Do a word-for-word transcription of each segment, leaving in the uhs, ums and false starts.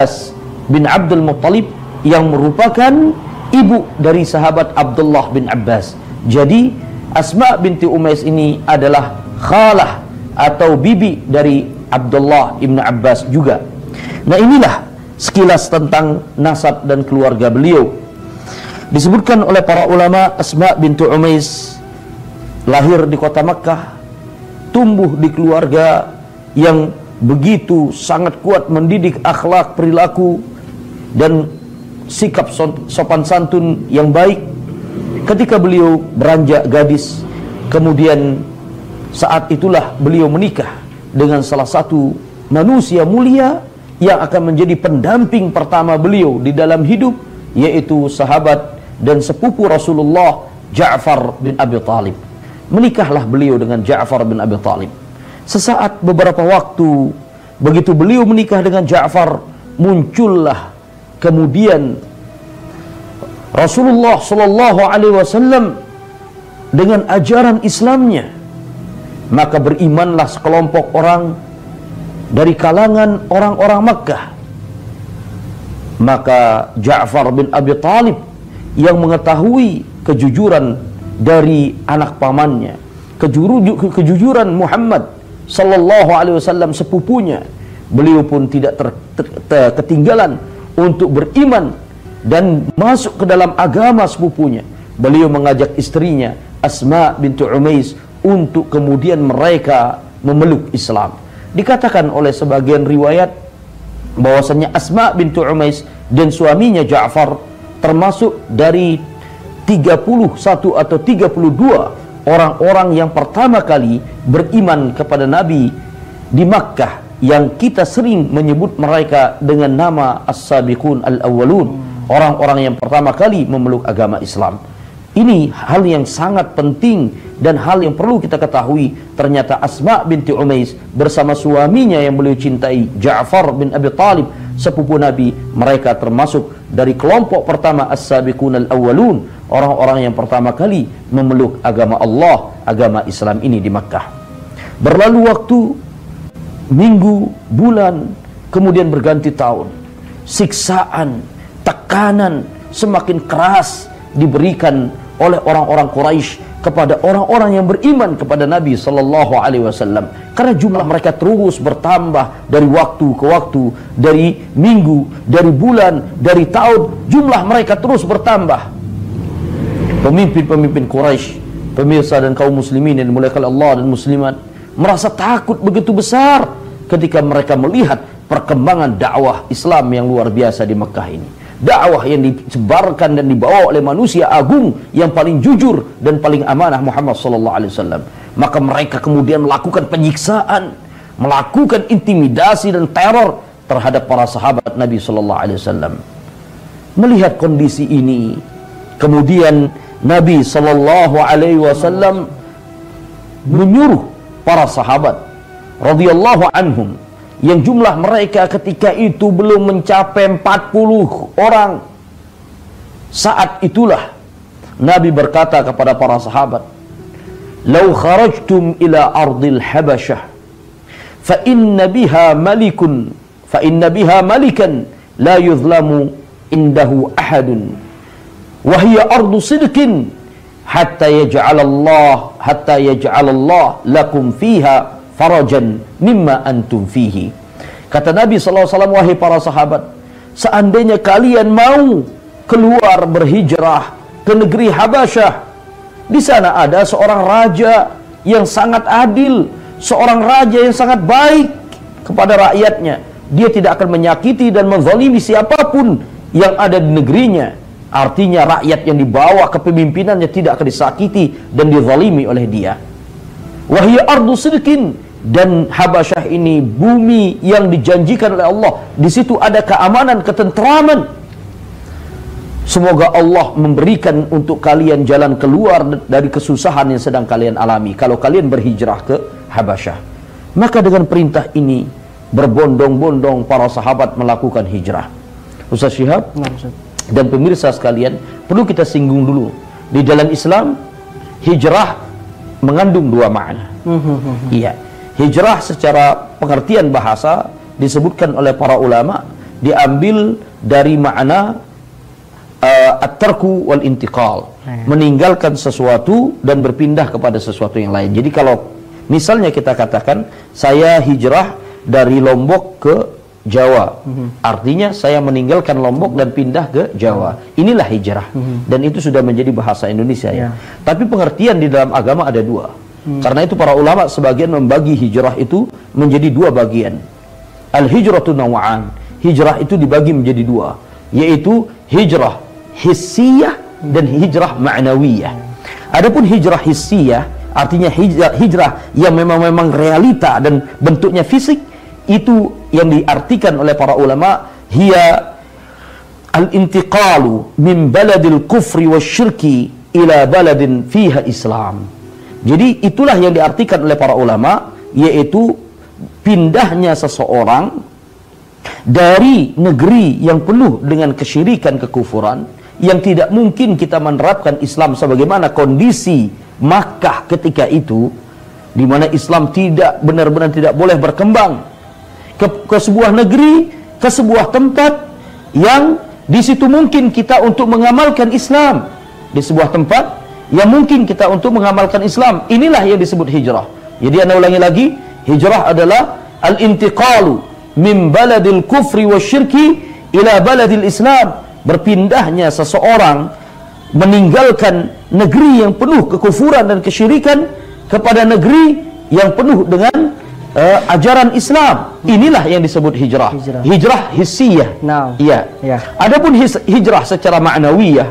Abbas bin Abdul Muttalib yang merupakan ibu dari sahabat Abdullah bin Abbas. Jadi Asma binti Umais ini adalah khalah atau bibi dari Abdullah ibn Abbas juga. Nah, inilah sekilas tentang nasab dan keluarga beliau. Disebutkan oleh para ulama, Asma binti Umais lahir di kota Makkah, tumbuh di keluarga yang begitu sangat kuat mendidik akhlak, perilaku dan sikap sopan santun yang baik. Ketika beliau beranjak gadis, kemudian saat itulah beliau menikah dengan salah satu manusia mulia yang akan menjadi pendamping pertama beliau di dalam hidup, yaitu sahabat dan sepupu Rasulullah, Ja'far bin Abi Thalib. Menikahlah beliau dengan Ja'far bin Abi Thalib. Sesaat beberapa waktu begitu beliau menikah dengan Ja'far, muncullah kemudian Rasulullah Shallallahu Alaihi Wasallam dengan ajaran Islamnya. Maka berimanlah sekelompok orang dari kalangan orang-orang Makkah. Maka Ja'far bin Abi Thalib yang mengetahui kejujuran dari anak pamannya, kejujuran Muhammad Sallallahu Alaihi Wasallam sepupunya, beliau pun tidak ter, ter, ter, ketinggalan untuk beriman dan masuk ke dalam agama sepupunya. Beliau mengajak istrinya Asma binti Umais untuk kemudian mereka memeluk Islam. Dikatakan oleh sebagian riwayat bahwasanya Asma binti Umais dan suaminya Ja'far termasuk dari tiga puluh satu atau tiga puluh dua orang-orang yang pertama kali beriman kepada Nabi di Makkah, yang kita sering menyebut mereka dengan nama As-Sabiqun Al-Awwalun, orang-orang yang pertama kali memeluk agama Islam. Ini hal yang sangat penting dan hal yang perlu kita ketahui. Ternyata Asma binti Umais bersama suaminya yang beliau cintai, Ja'far bin Abi Thalib, sepupu Nabi, mereka termasuk dari kelompok pertama As-Sabiqun Al-Awwalun, orang-orang yang pertama kali memeluk agama Allah, agama Islam ini di Makkah. Berlalu waktu, minggu, bulan, kemudian berganti tahun. Siksaan, tekanan semakin keras diberikan oleh orang-orang Quraisy kepada orang-orang yang beriman kepada Nabi Sallallahu Alaihi Wasallam, karena jumlah mereka terus bertambah dari waktu ke waktu, dari minggu, dari bulan, dari tahun, jumlah mereka terus bertambah. Pemimpin-pemimpin Quraisy, pemirsa dan kaum muslimin yang dimuliakan Allah dan muslimat, merasa takut begitu besar ketika mereka melihat perkembangan dakwah Islam yang luar biasa di Mekah ini. Dakwah yang disebarkan dan dibawa oleh manusia agung yang paling jujur dan paling amanah, Muhammad sallallahu alaihi wasallam. Maka mereka kemudian melakukan penyiksaan, melakukan intimidasi dan teror terhadap para sahabat Nabi sallallahu alaihi wasallam. Melihat kondisi ini, kemudian Nabi sallallahu alaihi wasallam menyuruh para sahabat radhiyallahu anhum, yang jumlah mereka ketika itu belum mencapai empat puluh orang. Saat itulah Nabi berkata kepada para sahabat, "Lau kharajtum ila ardil Habasyah fa inna biha malikun fa inna biha malikan la yuzlamu indahu ahadun wa hiya ardu sidqin hatta yaj'al Allah hatta yaj'al Allah lakum fiha farajan mimma antum fihi." Kata Nabi sallallahu alaihi wasallam, wahai para sahabat, seandainya kalian mau keluar berhijrah ke negeri Habasyah, di sana ada seorang raja yang sangat adil, seorang raja yang sangat baik kepada rakyatnya. Dia tidak akan menyakiti dan menzalimi siapapun yang ada di negerinya. Artinya rakyat yang dibawa kepemimpinannya tidak akan disakiti dan dizalimi oleh dia. Wahia ardu sidqin, dan Habasyah ini bumi yang dijanjikan oleh Allah. Di situ ada keamanan, ketenteraman. Semoga Allah memberikan untuk kalian jalan keluar dari kesusahan yang sedang kalian alami kalau kalian berhijrah ke Habasyah. Maka dengan perintah ini berbondong-bondong para sahabat melakukan hijrah. Ustaz Syihab dan pemirsa sekalian, perlu kita singgung dulu, di dalam Islam hijrah mengandung dua makna. Iya. Hijrah secara pengertian bahasa disebutkan oleh para ulama, diambil dari makna uh, at-tarku wal intiqal, meninggalkan sesuatu dan berpindah kepada sesuatu yang lain. Jadi kalau misalnya kita katakan saya hijrah dari Lombok ke Jawa, mm-hmm. artinya saya meninggalkan Lombok dan pindah ke Jawa. Inilah hijrah, mm-hmm. dan itu sudah menjadi bahasa Indonesia ya. Yeah. Tapi pengertian di dalam agama ada dua. Mm. Karena itu para ulama sebagian membagi hijrah itu menjadi dua bagian. Al-hijratu naw'an. Hijrah itu dibagi menjadi dua, yaitu hijrah hissiyah mm. dan hijrah ma'nawiyah. Adapun hijrah hissiyah artinya hijrah, hijrah yang memang memang realita dan bentuknya fisik, itu yang diartikan oleh para ulama hiya al-intiqalu min baladil kufri wasyirki ila baladin fiha Islam. Jadi itulah yang diartikan oleh para ulama, yaitu pindahnya seseorang dari negeri yang penuh dengan kesyirikan, kekufuran, yang tidak mungkin kita menerapkan Islam sebagaimana kondisi Makkah ketika itu, di mana Islam tidak benar-benar tidak boleh berkembang ke, ke sebuah negeri, ke sebuah tempat yang di situ mungkin kita untuk mengamalkan Islam, di sebuah tempat yang mungkin kita untuk mengamalkan Islam. Inilah yang disebut hijrah. Jadi anda ulangi lagi, hijrah adalah al-intiqalu min baladil kufri wasyirki ila baladil Islam, berpindahnya seseorang meninggalkan negeri yang penuh kekufuran dan kesyirikan kepada negeri yang penuh dengan uh, ajaran Islam. Inilah yang disebut hijrah. Hijrah, hijrah hissiyah. Nah, iya. Ya. Adapun hijrah secara ma'nawiyah,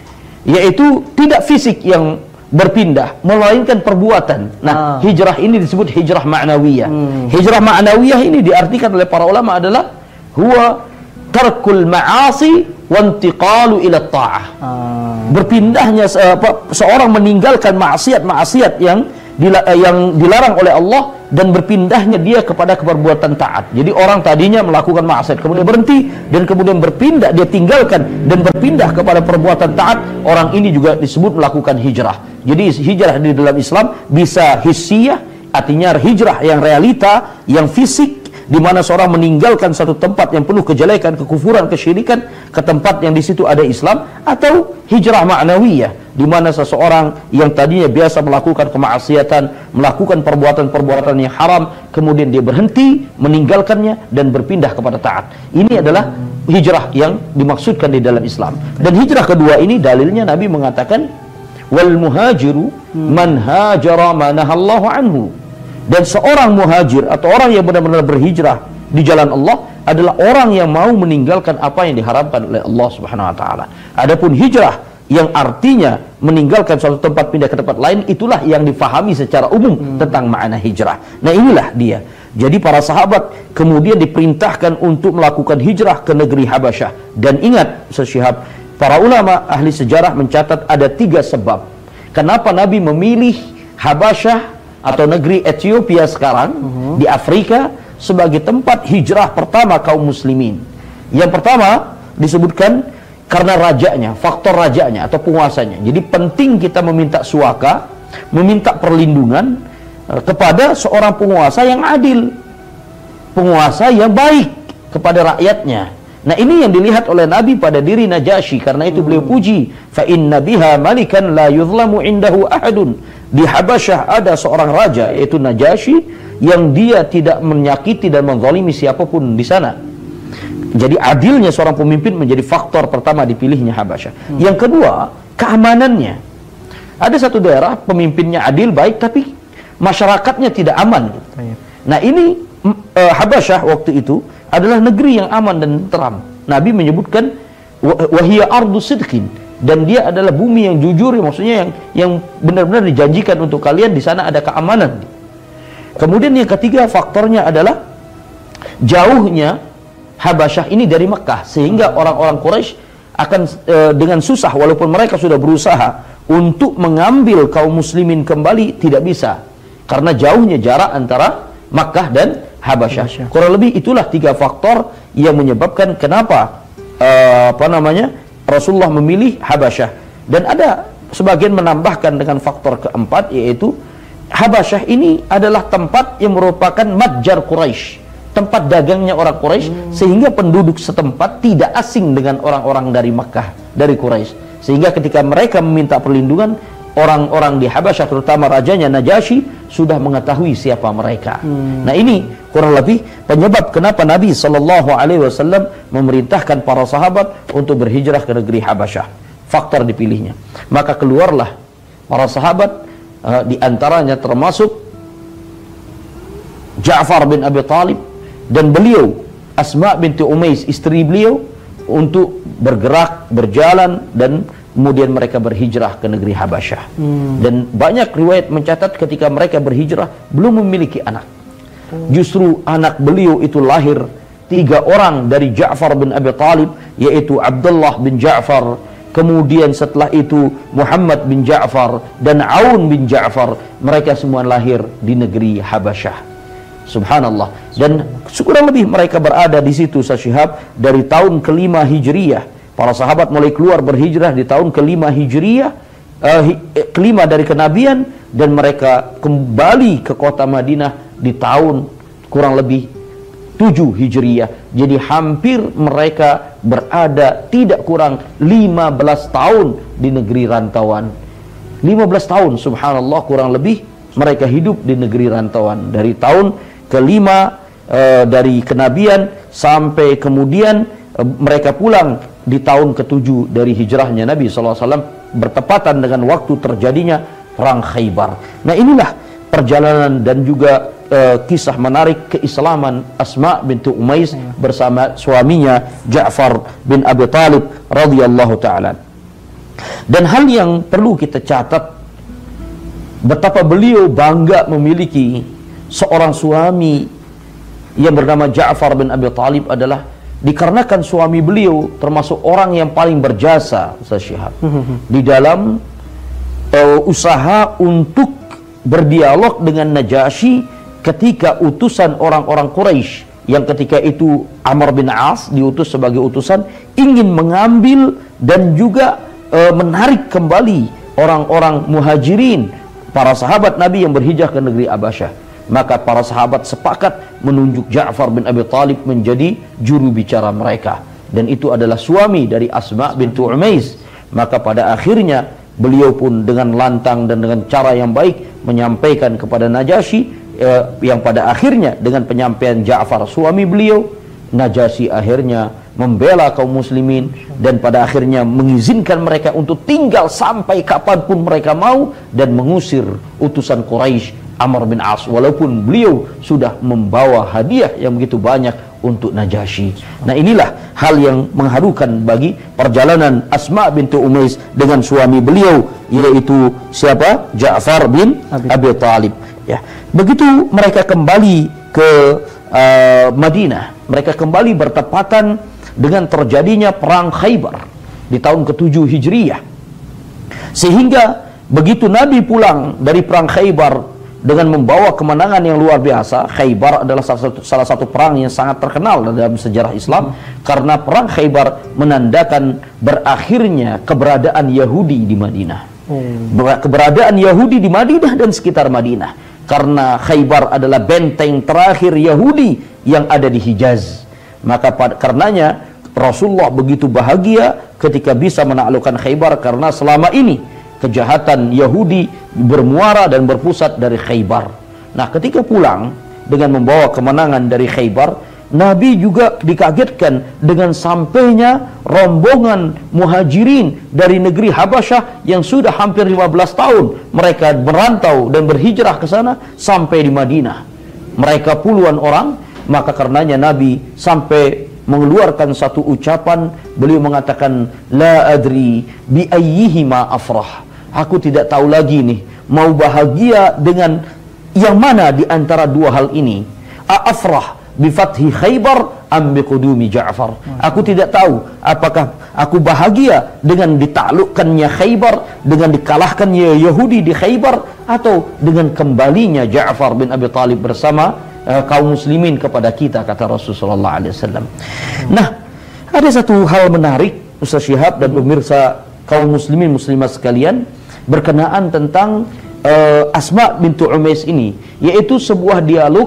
yaitu tidak fisik yang berpindah, melainkan perbuatan. Nah, ah. hijrah ini disebut hijrah ma'nawiyah. Hmm. Hijrah ma'nawiyah ini diartikan oleh para ulama adalah huwa tarkul ma'asi wantiqalu ila ta'ah. Ah. Berpindahnya se seorang meninggalkan maksiat-maksiat yang dila yang dilarang oleh Allah dan berpindahnya dia kepada perbuatan taat. Jadi orang tadinya melakukan maksiat, kemudian berhenti dan kemudian berpindah, dia tinggalkan dan berpindah kepada perbuatan taat. Orang ini juga disebut melakukan hijrah. Jadi hijrah di dalam Islam bisa hissiyah, artinya hijrah yang realita, yang fisik, di mana seorang meninggalkan satu tempat yang penuh kejelekan, kekufuran, kesyirikan ke tempat yang di situ ada Islam, atau hijrah ma'nawiyah, di mana seseorang yang tadinya biasa melakukan kemaksiatan, melakukan perbuatan-perbuatan yang haram, kemudian dia berhenti, meninggalkannya dan berpindah kepada taat. Ini adalah hijrah yang dimaksudkan di dalam Islam. Dan hijrah kedua ini dalilnya Nabi mengatakan wal muhajiru man hajara ma nahallahu anhu. Dan seorang muhajir atau orang yang benar-benar berhijrah di jalan Allah adalah orang yang mau meninggalkan apa yang diharamkan oleh Allah Subhanahu wa taala. Adapun hijrah yang artinya meninggalkan suatu tempat pindah ke tempat lain, itulah yang difahami secara umum hmm. tentang makna hijrah. Nah, inilah dia. Jadi para sahabat kemudian diperintahkan untuk melakukan hijrah ke negeri Habasyah. Dan ingat, Syihab, para ulama ahli sejarah mencatat ada tiga sebab kenapa Nabi memilih Habasyah atau negeri Ethiopia sekarang uh-huh. di Afrika sebagai tempat hijrah pertama kaum muslimin. Yang pertama disebutkan karena rajanya, faktor rajanya atau penguasanya. Jadi penting kita meminta suaka, meminta perlindungan uh, kepada seorang penguasa yang adil, penguasa yang baik kepada rakyatnya. Nah, ini yang dilihat oleh Nabi pada diri Najasyi, karena itu beliau puji, fa inna biha malikan la yuzlamu indahu ahadun. Di Habasyah ada seorang raja, yaitu Najasyi, yang dia tidak menyakiti dan menzalimi siapapun di sana. Jadi adilnya seorang pemimpin menjadi faktor pertama dipilihnya Habasyah. Hmm. Yang kedua, keamanannya. Ada satu daerah pemimpinnya adil, baik, tapi masyarakatnya tidak aman. Nah, ini uh, Habasyah waktu itu adalah negeri yang aman dan tenteram. Nabi menyebutkan wahiyya ardu sidqin, dan dia adalah bumi yang jujur, maksudnya yang yang benar-benar dijanjikan untuk kalian, di sana ada keamanan. Kemudian yang ketiga faktornya adalah jauhnya Habasyah ini dari Mekah, sehingga orang-orang Quraisy akan e, dengan susah, walaupun mereka sudah berusaha untuk mengambil kaum muslimin kembali, tidak bisa karena jauhnya jarak antara Makkah dan Habasyah. Kurang lebih itulah tiga faktor yang menyebabkan kenapa e, apa namanya Rasulullah memilih Habasyah. Dan ada sebagian menambahkan dengan faktor keempat, yaitu Habasyah ini adalah tempat yang merupakan matjar Quraisy, tempat dagangnya orang Quraisy, hmm. sehingga penduduk setempat tidak asing dengan orang-orang dari Makkah, dari Quraisy. Sehingga ketika mereka meminta perlindungan, orang-orang di Habasyah, terutama rajanya Najasyi, sudah mengetahui siapa mereka. Hmm. Nah, ini kurang lebih penyebab kenapa Nabi Shallallahu Alaihi Wasallam memerintahkan para sahabat untuk berhijrah ke negeri Habasyah. Faktor dipilihnya. Maka keluarlah para sahabat, uh, di antaranya termasuk Ja'far bin Abi Talib dan beliau Asma binti Umais, istri beliau, untuk bergerak, berjalan, dan kemudian mereka berhijrah ke negeri Habasyah. Hmm. Dan banyak riwayat mencatat ketika mereka berhijrah belum memiliki anak. Hmm. Justru anak beliau itu lahir tiga orang dari Ja'far bin Abi Talib, yaitu Abdullah bin Ja'far, kemudian setelah itu Muhammad bin Ja'far dan Aun bin Ja'far. Mereka semua lahir di negeri Habasyah. Subhanallah. Dan kurang lebih mereka berada di situ, Syihab, dari tahun kelima Hijriyah. Para sahabat mulai keluar berhijrah di tahun kelima Hijriyah, uh, hi, eh, kelima dari kenabian, dan mereka kembali ke kota Madinah di tahun kurang lebih tujuh Hijriyah. Jadi hampir mereka berada tidak kurang lima belas tahun di negeri rantauan. lima belas tahun, subhanallah, kurang lebih mereka hidup di negeri rantauan. Dari tahun kelima uh, dari kenabian sampai kemudian uh, mereka pulang di tahun ketujuh dari hijrahnya Nabi shallallahu alaihi wasallam, bertepatan dengan waktu terjadinya perang Khaybar. Nah, inilah perjalanan dan juga uh, kisah menarik keislaman Asma binti Umais bersama suaminya Ja'far bin Abi Talib radhiyallahu ta'ala. Dan hal yang perlu kita catat, betapa beliau bangga memiliki seorang suami yang bernama Ja'far bin Abi Talib, adalah dikarenakan suami beliau termasuk orang yang paling berjasa, Ustaz Syihab, di dalam uh, usaha untuk berdialog dengan Najasyi ketika utusan orang-orang Quraisy, yang ketika itu Amr bin As diutus sebagai utusan, ingin mengambil dan juga uh, menarik kembali orang-orang Muhajirin, para sahabat Nabi yang berhijrah ke negeri Habasyah. Maka para sahabat sepakat menunjuk Ja'far bin Abi Talib menjadi juru bicara mereka, dan itu adalah suami dari Asma binti Umais. Maka pada akhirnya beliau pun dengan lantang dan dengan cara yang baik menyampaikan kepada Najasyi, eh, yang pada akhirnya dengan penyampaian Ja'far suami beliau, Najasyi akhirnya membela kaum muslimin dan pada akhirnya mengizinkan mereka untuk tinggal sampai kapanpun mereka mau, dan mengusir utusan Quraisy Amr bin As, walaupun beliau sudah membawa hadiah yang begitu banyak untuk Najasyi. Nah, inilah hal yang mengharukan bagi perjalanan Asma binti Umais dengan suami beliau, yaitu siapa? Ja'far bin Abi, Abi Talib. Ya, begitu mereka kembali ke uh, Madinah, mereka kembali bertepatan dengan terjadinya perang Khaybar di tahun ketujuh Hijriyah. Sehingga begitu Nabi pulang dari perang Khaybar dengan membawa kemenangan yang luar biasa. Khaybar adalah salah satu, salah satu perang yang sangat terkenal dalam sejarah Islam, hmm. karena perang Khaybar menandakan berakhirnya keberadaan Yahudi di Madinah. Hmm. Keberadaan Yahudi di Madinah dan sekitar Madinah, karena Khaybar adalah benteng terakhir Yahudi yang ada di Hijaz. Maka pada, karenanya Rasulullah begitu bahagia ketika bisa menaklukkan Khaybar, karena selama ini kejahatan Yahudi bermuara dan berpusat dari Khaybar. Nah, ketika pulang dengan membawa kemenangan dari Khaybar, Nabi juga dikagetkan dengan sampainya rombongan Muhajirin dari negeri Habasyah yang sudah hampir lima belas tahun mereka merantau dan berhijrah ke sana sampai di Madinah. Mereka puluhan orang. Maka karenanya Nabi sampai mengeluarkan satu ucapan, beliau mengatakan, la adri bi ayyihima afrah. Aku tidak tahu lagi nih, mau bahagia dengan yang mana di antara dua hal ini. A'afrah bi fathi Khaybar am bi qudumi Ja'far. Aku tidak tahu apakah aku bahagia dengan ditaklukkannya Khaybar, dengan dikalahkannya Yahudi di Khaybar, atau dengan kembalinya Ja'far bin Abi Talib bersama uh, kaum muslimin kepada kita, kata Rasulullah sallallahu alaihi wasallam. Nah, ada satu hal menarik, Ustaz Syihab dan pemirsa kaum muslimin muslimat sekalian, berkenaan tentang uh, Asma bintu Umais ini, yaitu sebuah dialog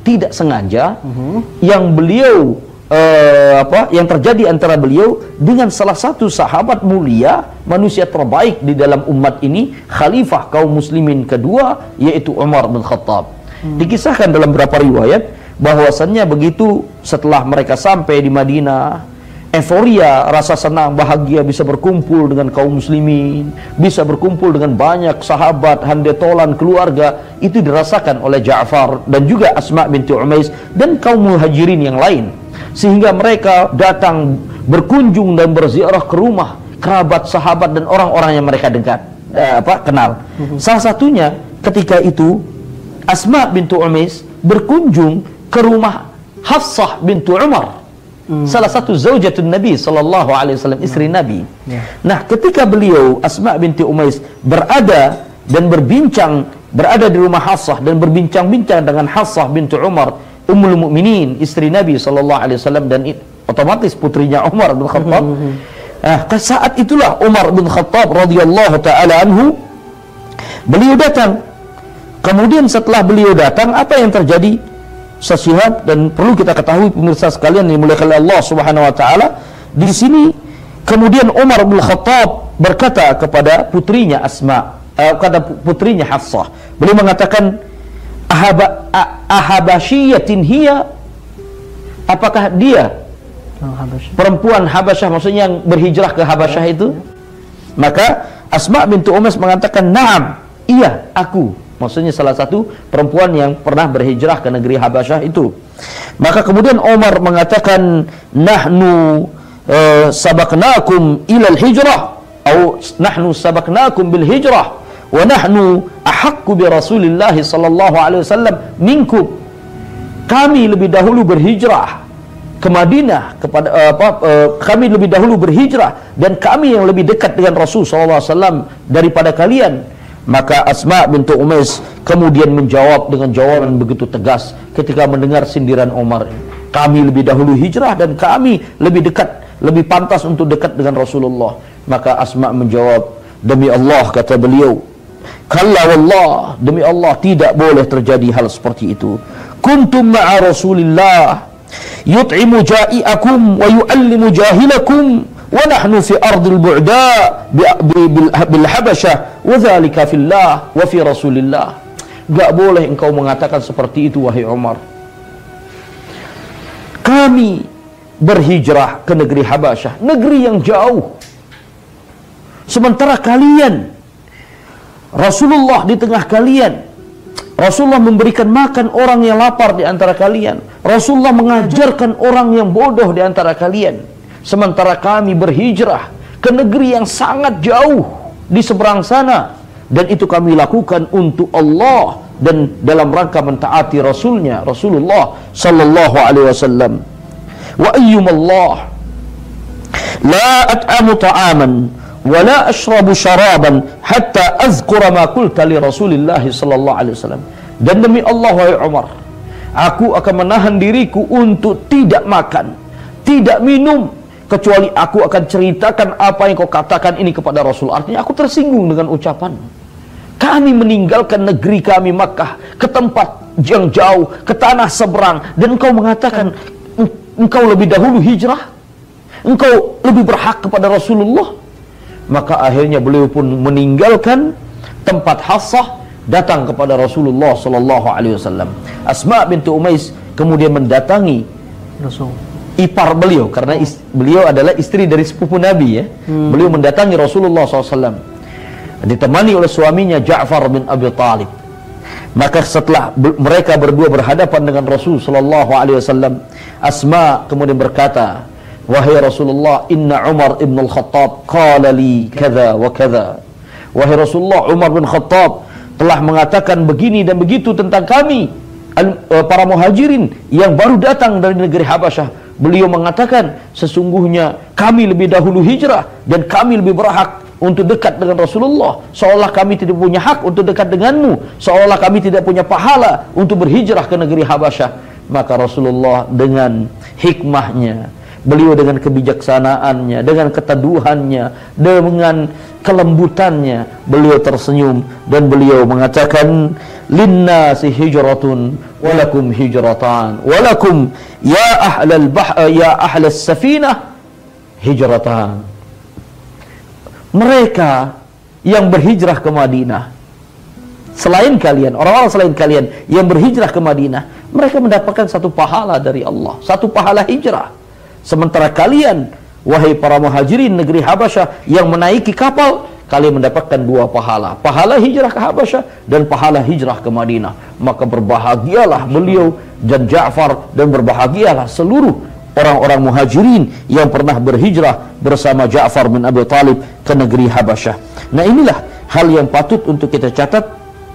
tidak sengaja uh-huh. yang beliau uh, apa yang terjadi antara beliau dengan salah satu sahabat mulia, manusia terbaik di dalam umat ini, khalifah kaum muslimin kedua, yaitu Umar bin Khattab. Hmm. Dikisahkan dalam beberapa riwayat bahwasannya begitu setelah mereka sampai di Madinah, euforia, rasa senang, bahagia bisa berkumpul dengan kaum muslimin, bisa berkumpul dengan banyak sahabat, handetolan, keluarga, itu dirasakan oleh Ja'far dan juga Asma binti Umais dan kaum muhajirin yang lain, sehingga mereka datang berkunjung dan berziarah ke rumah kerabat, sahabat dan orang-orang yang mereka dekat eh, apa kenal. Uh-huh. Salah satunya ketika itu Asma binti Umais berkunjung ke rumah Hafsah binti Umar, Hmm. salah satu zaujatun Nabi sallallahu alaihi wasallam, istri Nabi. Yeah. Nah, ketika beliau Asma binti Umais berada dan berbincang, berada di rumah Hafsah dan berbincang-bincang dengan Hafsah binti Umar, Ummul Mukminin, istri Nabi sallallahu alaihi wasallam dan it, otomatis putrinya Umar bin Khattab. Hmm. Nah, saat itulah Umar bin Khattab radhiyallahu taala anhu beliau datang. Kemudian setelah beliau datang, apa yang terjadi? Sesihat dan perlu kita ketahui pemirsa sekalian yang dimuliakan oleh Allah Subhanahu wa taala, di sini kemudian Umar bin Khattab berkata kepada putrinya Asma, uh, kepada putrinya Hafsah, beliau mengatakan, ahaba ahabasyiyatin hiya, apakah dia perempuan Habasyah, maksudnya yang berhijrah ke Habasyah itu? Maka Asma binti Umais mengatakan, na'am, iya, aku. Maksudnya salah satu perempuan yang pernah berhijrah ke negeri Habasyah itu. Maka kemudian Umar mengatakan, nahnu uh, sabaqnakum ilal hijrah, atau nahnu sabaqnakum bil hijrah, wa nahnu ahaqqu bi Rasulillah sallallahu alaihi wasallam minkum. Kami lebih dahulu berhijrah ke Madinah kepada uh, apa, uh, kami lebih dahulu berhijrah dan kami yang lebih dekat dengan Rasul sallallahu alaihi wasallam daripada kalian. Maka Asma binti Umais kemudian menjawab dengan jawaban begitu tegas ketika mendengar sindiran Umar, kami lebih dahulu hijrah dan kami lebih dekat, lebih pantas untuk dekat dengan Rasulullah. Maka Asma menjawab, demi Allah, kata beliau, kalla wallah, demi Allah tidak boleh terjadi hal seperti itu. Kuntum ma'a Rasulillah yut'imu ja'iakum wa yu'allimu jahilakum wa nahnu fi ardil bu'da bil habasyah wa dzalika fillah wa fi Rasulillah. Enggak boleh engkau mengatakan seperti itu, wahai Umar. Kami berhijrah ke negeri Habasyah, negeri yang jauh, sementara kalian, Rasulullah di tengah kalian, Rasulullah memberikan makan orang yang lapar di antara kalian, Rasulullah mengajarkan orang yang bodoh di antara kalian, sementara kami berhijrah ke negeri yang sangat jauh di seberang sana, dan itu kami lakukan untuk Allah dan dalam rangka mentaati Rasulnya, Rasulullah sallallahu alaihi wasallam. Wa ayyumallah la at'amu ta'aman wa la ashrabu syaraban hatta azkura ma qulta li Rasulillah sallallahu alaihi wasallam. Dan demi Allah, wahai Umar, aku akan menahan diriku untuk tidak makan, tidak minum, kecuali aku akan ceritakan apa yang kau katakan ini kepada Rasul. Artinya aku tersinggung dengan ucapan. Kami meninggalkan negeri kami Makkah ke tempat yang jauh, ke tanah seberang, dan engkau mengatakan engkau lebih dahulu hijrah, engkau lebih berhak kepada Rasulullah. Maka akhirnya beliau pun meninggalkan tempat Hafsah, datang kepada Rasulullah sallallahu alaihi wasallam. Asma binti Umais kemudian mendatangi Rasul, ipar beliau, karena is, beliau adalah istri dari sepupu Nabi ya. Hmm. Beliau mendatangi Rasulullah sallallahu alaihi wasallam, ditemani oleh suaminya Ja'far bin Abi Talib. Maka setelah mereka berdua berhadapan dengan Rasul sallallahu alaihi wasallam, Asma kemudian berkata, wahai Rasulullah, inna Umar ibn al-Khattab qala li kadza wa kadza. Wahai Rasulullah, Umar bin Khattab telah mengatakan begini dan begitu tentang kami, para muhajirin yang baru datang dari negeri Habasyah. Beliau mengatakan, sesungguhnya kami lebih dahulu hijrah dan kami lebih berhak untuk dekat dengan Rasulullah, seolah kami tidak punya hak untuk dekat denganmu, seolah kami tidak punya pahala untuk berhijrah ke negeri Habasyah. Maka Rasulullah dengan hikmahnya, beliau dengan kebijaksanaannya, dengan keteduhannya, dengan kelembutannya, beliau tersenyum dan beliau mengatakan, linnasi hijratun walakum hijratan walakum ya ahlal bah ya ahlas safinah hijratan. Mereka yang berhijrah ke Madinah, selain kalian, orang-orang selain kalian yang berhijrah ke Madinah, mereka mendapatkan satu pahala dari Allah, satu pahala hijrah. Sementara kalian, wahai para muhajirin negeri Habasyah yang menaiki kapal, kalian mendapatkan dua pahala, pahala hijrah ke Habasyah dan pahala hijrah ke Madinah. Maka berbahagialah beliau dan Ja'far, dan berbahagialah seluruh orang-orang muhajirin yang pernah berhijrah bersama Ja'far bin Abi Talib ke negeri Habasyah. Nah, inilah hal yang patut untuk kita catat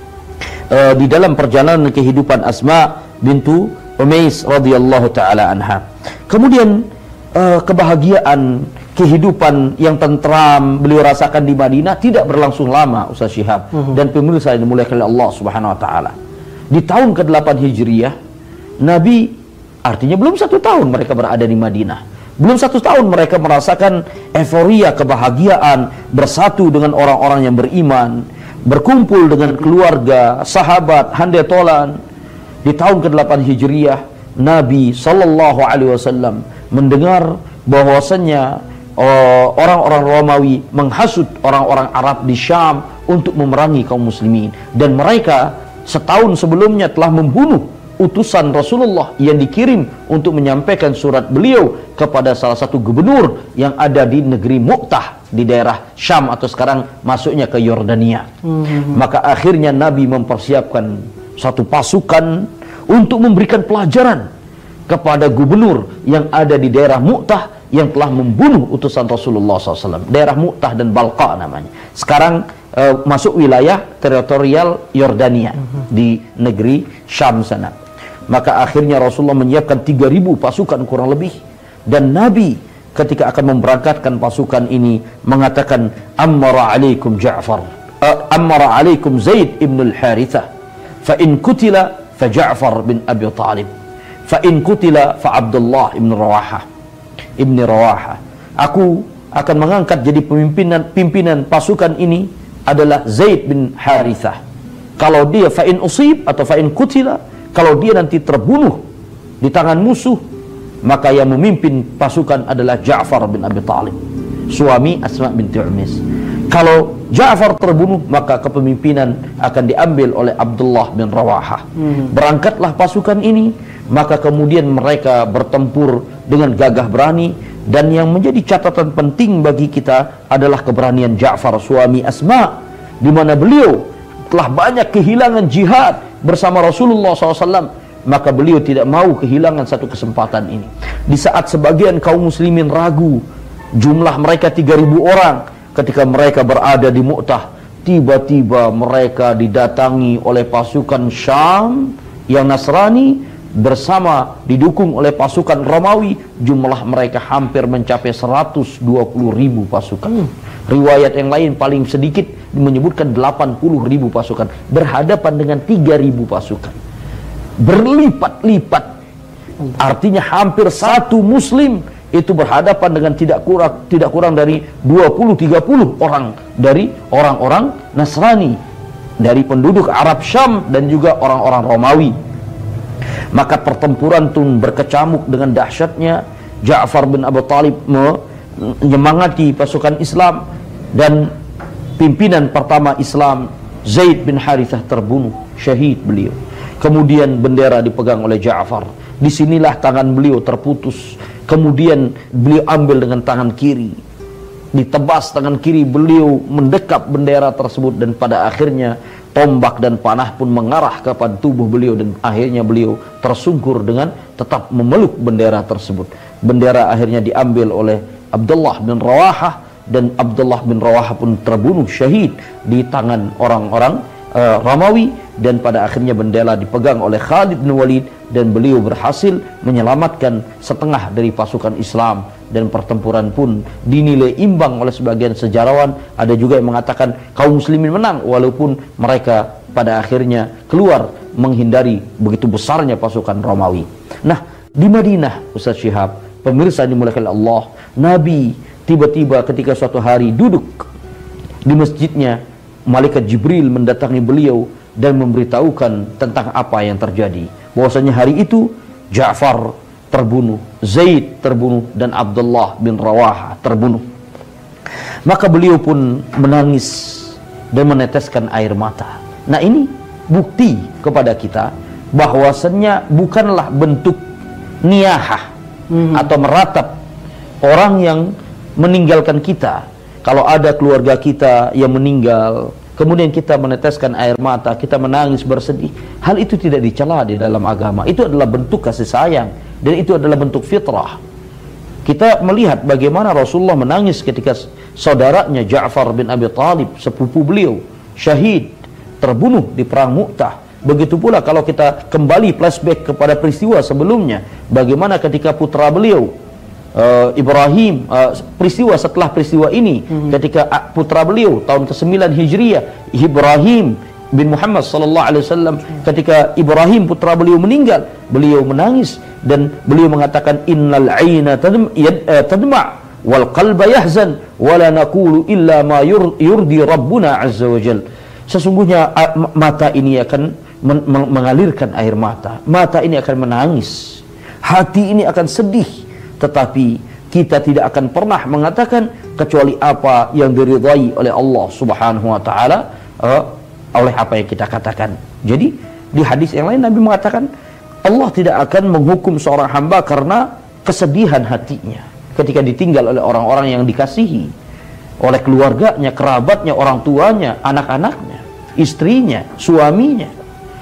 uh, di dalam perjalanan kehidupan Asma bintu Umais radhiyallahu taala anha. Kemudian uh, kebahagiaan kehidupan yang tentram beliau rasakan di Madinah tidak berlangsung lama, Ustaz Syihab uh-huh. dan pemirsa yang dimuliakan oleh Allah Subhanahu wa taala. Di tahun ke delapan Hijriah, Nabi, artinya belum satu tahun mereka berada di Madinah, belum satu tahun mereka merasakan euforia kebahagiaan bersatu dengan orang-orang yang beriman, berkumpul dengan keluarga, sahabat, handai tolan. Di tahun ke delapan Hijriah, Nabi Sallallahu Alaihi Wasallam mendengar bahwasannya orang-orang uh, Romawi menghasut orang-orang Arab di Syam untuk memerangi kaum muslimin, dan mereka setahun sebelumnya telah membunuh utusan Rasulullah yang dikirim untuk menyampaikan surat beliau kepada salah satu gubernur yang ada di negeri Mu'tah di daerah Syam, atau sekarang masuknya ke Yordania. Hmm. Maka akhirnya Nabi mempersiapkan satu pasukan untuk memberikan pelajaran kepada gubernur yang ada di daerah Mu'tah yang telah membunuh utusan Rasulullah shallallahu alaihi wasallam. Daerah Mu'tah dan Balqa namanya. Sekarang uh, masuk wilayah teritorial Yordania uh-huh. di negeri Syam sana. Maka akhirnya Rasulullah menyiapkan tiga ribu pasukan kurang lebih, dan Nabi ketika akan memberangkatkan pasukan ini mengatakan, Ammara alaikum Ja'far, uh, Ammara alaikum Zaid ibn al-Harithah, fa in kutila fa Ja'far bin Abi Talib, fa in kutila fa Abdullah ibn Rawahah ibn Rawahah. Aku akan mengangkat jadi pimpinan pimpinan pasukan ini adalah Zaid bin Harithah. Kalau dia fa in usib atau fa in kutila, kalau dia nanti terbunuh di tangan musuh, maka yang memimpin pasukan adalah Ja'far bin Abi Talib, suami Asma binti Umais. Kalau Ja'far terbunuh, maka kepemimpinan akan diambil oleh Abdullah bin Rawahah. Hmm. Berangkatlah pasukan ini, maka kemudian mereka bertempur dengan gagah berani, dan yang menjadi catatan penting bagi kita adalah keberanian Ja'far suami Asma, di mana beliau telah banyak kehilangan jihad bersama Rasulullah shallallahu alaihi wasallam, maka beliau tidak mau kehilangan satu kesempatan ini. Di saat sebagian kaum muslimin ragu, jumlah mereka tiga ribu orang, ketika mereka berada di Mu'tah, tiba-tiba mereka didatangi oleh pasukan Syam yang Nasrani bersama didukung oleh pasukan Romawi. Jumlah mereka hampir mencapai seratus dua puluh ribu pasukan. Riwayat yang lain paling sedikit menyebutkan delapan puluh ribu pasukan berhadapan dengan tiga ribu pasukan. Berlipat-lipat. Artinya hampir satu muslim itu berhadapan dengan tidak kurang tidak kurang dari dua puluh sampai tiga puluh orang dari orang-orang Nasrani, dari penduduk Arab Syam dan juga orang-orang Romawi. Maka pertempuran pun berkecamuk dengan dahsyatnya. Ja'far bin Abi Talib menyemangati pasukan Islam, dan pimpinan pertama Islam Zaid bin Harithah terbunuh, syahid beliau. Kemudian bendera dipegang oleh Ja'far. Disinilah tangan beliau terputus. Kemudian beliau ambil dengan tangan kiri, ditebas tangan kiri beliau, mendekap bendera tersebut, dan pada akhirnya tombak dan panah pun mengarah kepada tubuh beliau, dan akhirnya beliau tersungkur dengan tetap memeluk bendera tersebut. Bendera akhirnya diambil oleh Abdullah bin Rawahah, dan Abdullah bin Rawahah pun terbunuh syahid di tangan orang-orang uh, Romawi, dan pada akhirnya bendera dipegang oleh Khalid bin Walid, dan beliau berhasil menyelamatkan setengah dari pasukan Islam, dan pertempuran pun dinilai imbang oleh sebagian sejarawan. Ada juga yang mengatakan kaum muslimin menang, walaupun mereka pada akhirnya keluar menghindari begitu besarnya pasukan Romawi. Nah, di Madinah, Ustaz Syihab, pemirsa dimuliakan Allah, Nabi tiba-tiba ketika suatu hari duduk Di masjidnya malaikat Jibril mendatangi beliau dan memberitahukan tentang apa yang terjadi. Bahwasanya hari itu Ja'far terbunuh, Zaid terbunuh, dan Abdullah bin Rawaha terbunuh. Maka beliau pun menangis dan meneteskan air mata. Nah, ini bukti kepada kita bahwasannya bukanlah bentuk niyahah hmm. atau meratap orang yang meninggalkan kita. Kalau ada keluarga kita yang meninggal, kemudian kita meneteskan air mata, kita menangis bersedih, hal itu tidak dicela di dalam agama. Itu adalah bentuk kasih sayang, dan itu adalah bentuk fitrah. Kita melihat bagaimana Rasulullah menangis ketika saudaranya Ja'far bin Abi Thalib, sepupu beliau, syahid, terbunuh di perang Mu'tah. Begitu pula kalau kita kembali flashback kepada peristiwa sebelumnya, bagaimana ketika putra beliau uh, Ibrahim, uh, peristiwa setelah peristiwa ini, hmm. ketika uh, putra beliau tahun kesembilan Hijriah, Ibrahim bin Muhammad sallallahu alaihi wasallam, ketika Ibrahim putra beliau meninggal, beliau menangis dan beliau mengatakan, innal aina tadma wal qalba yahzan wa la naqulu illa ma yurdi rabbuna azza wa jal. Sesungguhnya mata ini akan men mengalirkan air mata, mata ini akan menangis, hati ini akan sedih, tetapi kita tidak akan pernah mengatakan kecuali apa yang diridhai oleh Allah Subhanahu wa taala, uh, oleh apa yang kita katakan. Jadi di hadis yang lain Nabi mengatakan Allah tidak akan menghukum seorang hamba karena kesedihan hatinya ketika ditinggal oleh orang-orang yang dikasihi, oleh keluarganya, kerabatnya, orang tuanya, anak-anaknya, istrinya, suaminya.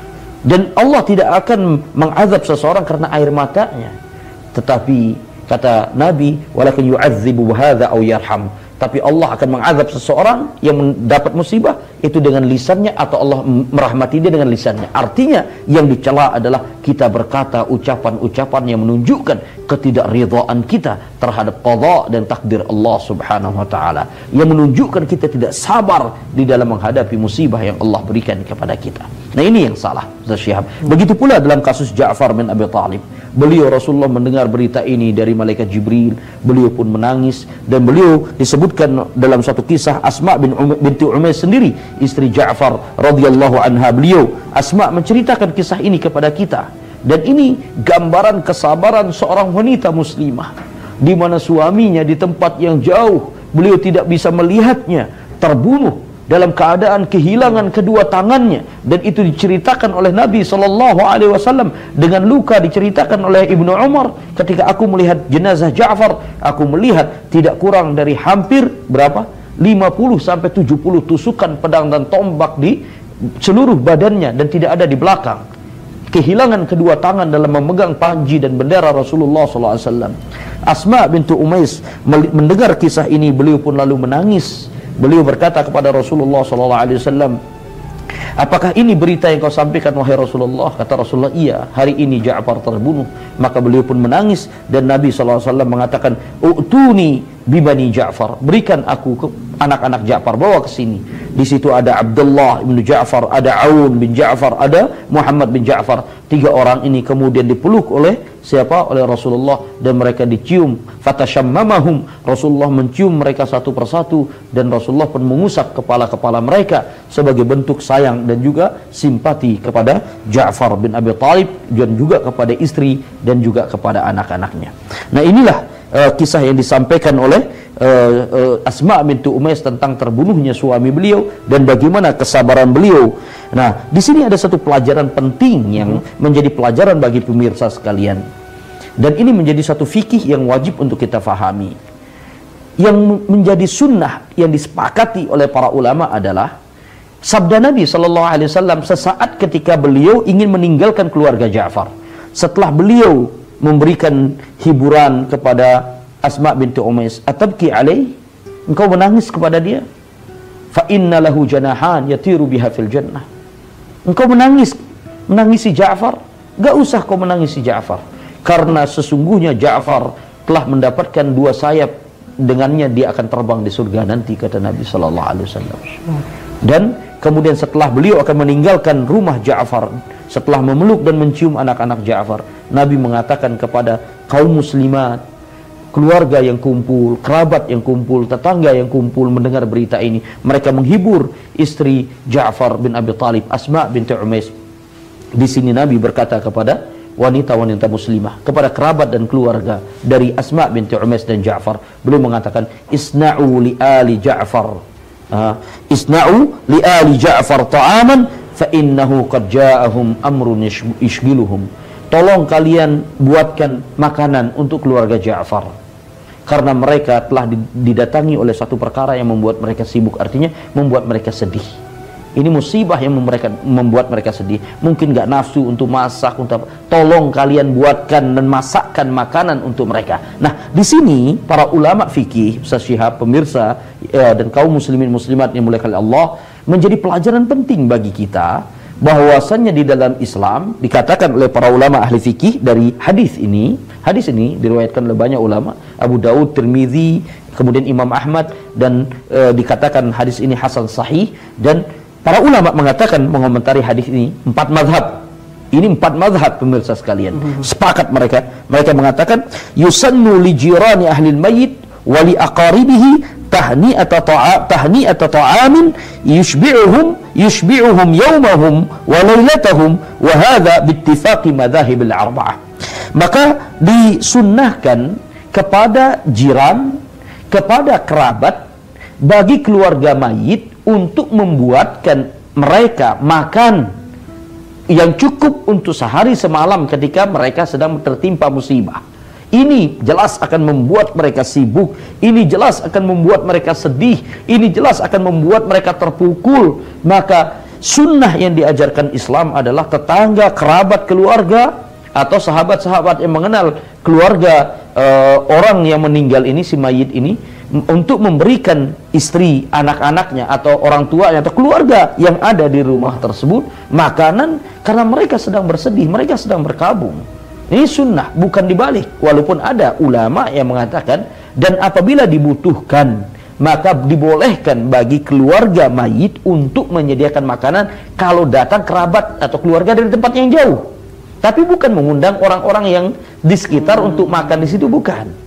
Dan Allah tidak akan mengazab seseorang karena air matanya, tetapi kata Nabi, walakin yu'adzibu hadza aw yarham, tapi Allah akan mengazab seseorang yang mendapat musibah itu dengan lisannya, atau Allah merahmati dia dengan lisannya. Artinya yang dicela adalah kita berkata ucapan-ucapan yang menunjukkan ketidakridhaan kita terhadap qada dan takdir Allah Subhanahu wa taala, yang menunjukkan kita tidak sabar di dalam menghadapi musibah yang Allah berikan kepada kita. Nah, ini yang salah, Ustaz Syihab. Begitu pula dalam kasus Ja'far bin Abi Thalib. Beliau, Rasulullah mendengar berita ini dari malaikat Jibril, beliau pun menangis, dan beliau disebutkan dalam satu kisah Asma bin um, binti Umayyah sendiri, istri Ja'far radhiyallahu anha. Beliau Asma menceritakan kisah ini kepada kita, dan ini gambaran kesabaran seorang wanita muslimah di mana suaminya di tempat yang jauh, beliau tidak bisa melihatnya, terbunuh dalam keadaan kehilangan kedua tangannya, dan itu diceritakan oleh Nabi sallallahu alaihi wasallam dengan luka. Diceritakan oleh Ibnu Umar, ketika aku melihat jenazah Ja'far, aku melihat tidak kurang dari hampir berapa? lima puluh sampai tujuh puluh tusukan pedang dan tombak di seluruh badannya, dan tidak ada di belakang. Kehilangan kedua tangan dalam memegang panji dan bendera Rasulullah sallallahu alaihi wasallam. Asma bintu Umais mendengar kisah ini, beliau pun lalu menangis. Beliau berkata kepada Rasulullah sallallahu alaihi wasallam, apakah ini berita yang kau sampaikan wahai Rasulullah? Kata Rasulullah, iya, hari ini Ja'far terbunuh. Maka beliau pun menangis, dan Nabi sallallahu alaihi wasallam mengatakan, u'tuni bibani Ja'far, berikan aku ke anak-anak Ja'far, bawa ke sini. Di situ ada Abdullah bin Ja'far, ada Aun bin Ja'far, ada Muhammad bin Ja'far. Tiga orang ini kemudian dipeluk oleh siapa? Oleh Rasulullah, dan mereka dicium. Fatashammamahum, Rasulullah mencium mereka satu persatu, dan Rasulullah pun mengusap kepala-kepala mereka sebagai bentuk sayang dan juga simpati kepada Ja'far bin Abi Thalib, dan juga kepada istri dan juga kepada anak-anaknya. Nah, inilah uh, kisah yang disampaikan oleh Uh, uh, Asma bintu Umayyah tentang terbunuhnya suami beliau dan bagaimana kesabaran beliau. Nah, di sini ada satu pelajaran penting yang hmm. menjadi pelajaran bagi pemirsa sekalian, dan ini menjadi satu fikih yang wajib untuk kita fahami. Yang menjadi sunnah yang disepakati oleh para ulama adalah sabda Nabi sallallahu alaihi wasallam sesaat ketika beliau ingin meninggalkan keluarga Ja'far, setelah beliau memberikan hiburan kepada Asma binti Umayyah, atabki alaih, engkau menangis kepada dia? Fa inna lahu janahan yatiru biha fil jannah. Engkau menangis, menangisi Ja'far? Gak usah kau menangisi Ja'far, karena sesungguhnya Ja'far telah mendapatkan dua sayap, dengannya dia akan terbang di surga nanti, kata Nabi sallallahu alaihi wasallam. Dan kemudian setelah beliau akan meninggalkan rumah Ja'far, setelah memeluk dan mencium anak-anak Ja'far, Nabi mengatakan kepada kaum muslimat, keluarga yang kumpul, kerabat yang kumpul, tetangga yang kumpul mendengar berita ini. Mereka menghibur istri Ja'far bin Abi Thalib, Asma binti Umais. Di sini Nabi berkata kepada wanita-wanita muslimah, kepada kerabat dan keluarga dari Asma binti Umais dan Ja'far, beliau mengatakan, isna'u li ali Ja'far, uh, isna'u li ali Ja'far ta'aman fa innahu qad ja'ahum amrun yashghiluhum. Tolong kalian buatkan makanan untuk keluarga Ja'far, karena mereka telah didatangi oleh satu perkara yang membuat mereka sibuk, artinya membuat mereka sedih. Ini musibah yang mereka, membuat mereka sedih. Mungkin gak nafsu untuk masak, untuk tolong kalian buatkan dan masakkan makanan untuk mereka. Nah, di sini para ulama fikih, Ustaz Syihab, pemirsa ya, dan kaum muslimin muslimat yang dimuliakan Allah, menjadi pelajaran penting bagi kita bahwasannya di dalam Islam dikatakan oleh para ulama ahli fikih dari hadis ini. Hadis ini diriwayatkan oleh banyak ulama, Abu Daud, Tirmizi, kemudian Imam Ahmad, dan e, dikatakan hadis ini hasan sahih. Dan para ulama mengatakan, mengomentari hadis ini, empat mazhab. Ini empat mazhab pemirsa sekalian. Sepakat mereka. Mereka mengatakan, yusannu li jirani ahli al-mayyit wa li aqaribihi tahni'ata ta'a tahni'ata ta'amin yushbi'uhum yushbi'uhum yawmahum wa lailatahum wa hadha biittifaqi madhahib al-arba'ah. Maka disunnahkan kepada jiran, kepada kerabat, bagi keluarga mayit untuk membuatkan mereka makan yang cukup untuk sehari semalam ketika mereka sedang tertimpa musibah. Ini jelas akan membuat mereka sibuk, ini jelas akan membuat mereka sedih, ini jelas akan membuat mereka terpukul. Maka sunnah yang diajarkan Islam adalah tetangga, kerabat, keluarga, atau sahabat-sahabat yang mengenal keluarga uh, orang yang meninggal ini, si mayit ini, untuk memberikan istri, anak-anaknya, atau orang tuanya, atau keluarga yang ada di rumah tersebut makanan, karena mereka sedang bersedih, mereka sedang berkabung. Ini sunnah, bukan dibalik. Walaupun ada ulama yang mengatakan, dan apabila dibutuhkan, maka dibolehkan bagi keluarga mayit untuk menyediakan makanan kalau datang kerabat atau keluarga dari tempat yang jauh. Tapi bukan mengundang orang-orang yang di sekitar hmm. untuk makan di situ, bukan.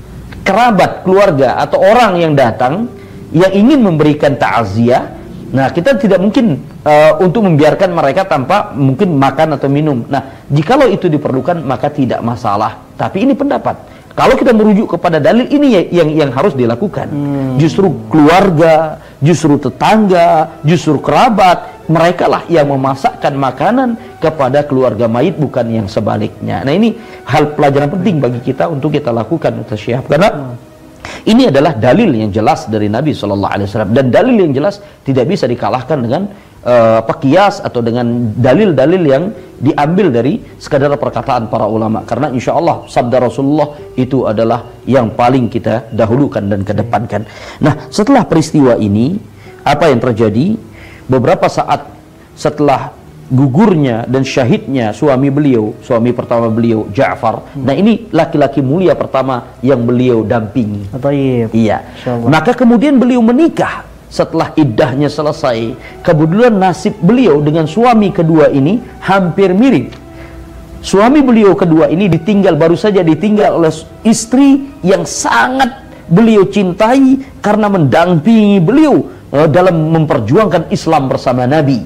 Kerabat, keluarga, atau orang yang datang yang ingin memberikan ta'aziyah, nah kita tidak mungkin uh, untuk membiarkan mereka tanpa mungkin makan atau minum. Nah, jikalau itu diperlukan maka tidak masalah. Tapi ini pendapat. Kalau kita merujuk kepada dalil ini yang yang harus dilakukan. Hmm. Justru keluarga, justru tetangga, justru kerabat, mereka lah yang memasakkan makanan kepada keluarga mayit, bukan yang sebaliknya. Nah, ini hal pelajaran penting bagi kita untuk kita lakukan, Ustaz Syihab, karena ini adalah dalil yang jelas dari Nabi shallallahu alaihi wasallam, dan dalil yang jelas tidak bisa dikalahkan dengan uh, pekias atau dengan dalil-dalil yang diambil dari sekadar perkataan para ulama, karena insya Allah sabda Rasulullah itu adalah yang paling kita dahulukan dan kedepankan. Nah, setelah peristiwa ini, apa yang terjadi? Beberapa saat setelah gugurnya dan syahidnya suami beliau, suami pertama beliau, Ja'far. Hmm. Nah, ini laki-laki mulia pertama yang beliau dampingi. Baik. Iya. Maka kemudian beliau menikah. Setelah iddahnya selesai, kebetulan nasib beliau dengan suami kedua ini hampir mirip. Suami beliau kedua ini ditinggal, baru saja ditinggal oleh istri yang sangat beliau cintai karena mendampingi beliau uh, dalam memperjuangkan Islam bersama Nabi.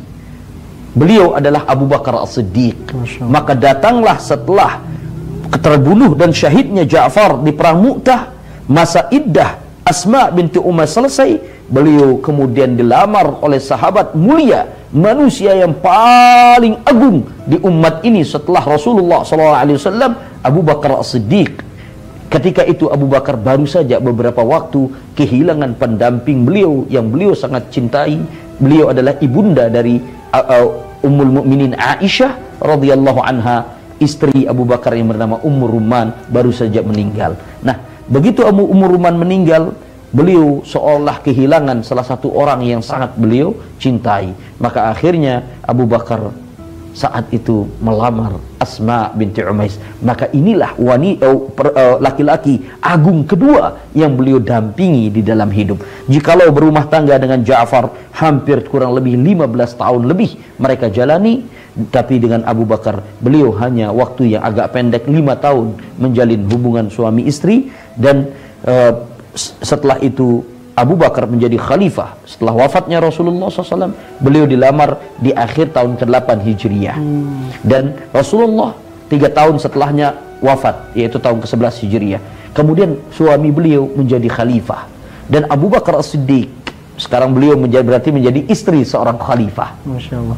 Beliau adalah Abu Bakar As-Siddiq. Maka datanglah setelah terbunuh dan syahidnya Ja'far di perang Mu'tah, masa iddah Asma binti Umais selesai, beliau kemudian dilamar oleh sahabat mulia, manusia yang paling agung di umat ini setelah Rasulullah shallallahu alaihi wasallam, Abu Bakar As-Siddiq. Ketika itu Abu Bakar baru saja beberapa waktu kehilangan pendamping beliau yang beliau sangat cintai. Beliau adalah ibunda dari uh, uh, Ummul Mukminin Aisyah radhiyallahu anha, istri Abu Bakar yang bernama Ummu Rumman baru saja meninggal. Nah, begitu Ummu Rumman meninggal, beliau seolah kehilangan salah satu orang yang sangat beliau cintai. Maka akhirnya Abu Bakar saat itu melamar Asma binti Umais. Maka inilah wanita uh, laki-laki agung kedua yang beliau dampingi di dalam hidup. Jikalau berumah tangga dengan Ja'far hampir kurang lebih lima belas tahun lebih mereka jalani, tapi dengan Abu Bakar beliau hanya waktu yang agak pendek lima tahun menjalin hubungan suami istri. Dan uh, setelah itu Abu Bakar menjadi khalifah. Setelah wafatnya Rasulullah shallallahu alaihi wasallam, beliau dilamar di akhir tahun kedelapan Hijriyah. Hmm. Dan Rasulullah tiga tahun setelahnya wafat, yaitu tahun kesebelas Hijriyah. Kemudian suami beliau menjadi khalifah. Dan Abu Bakar As-Siddiq, sekarang beliau menjadi, berarti menjadi istri seorang khalifah. Masya Allah.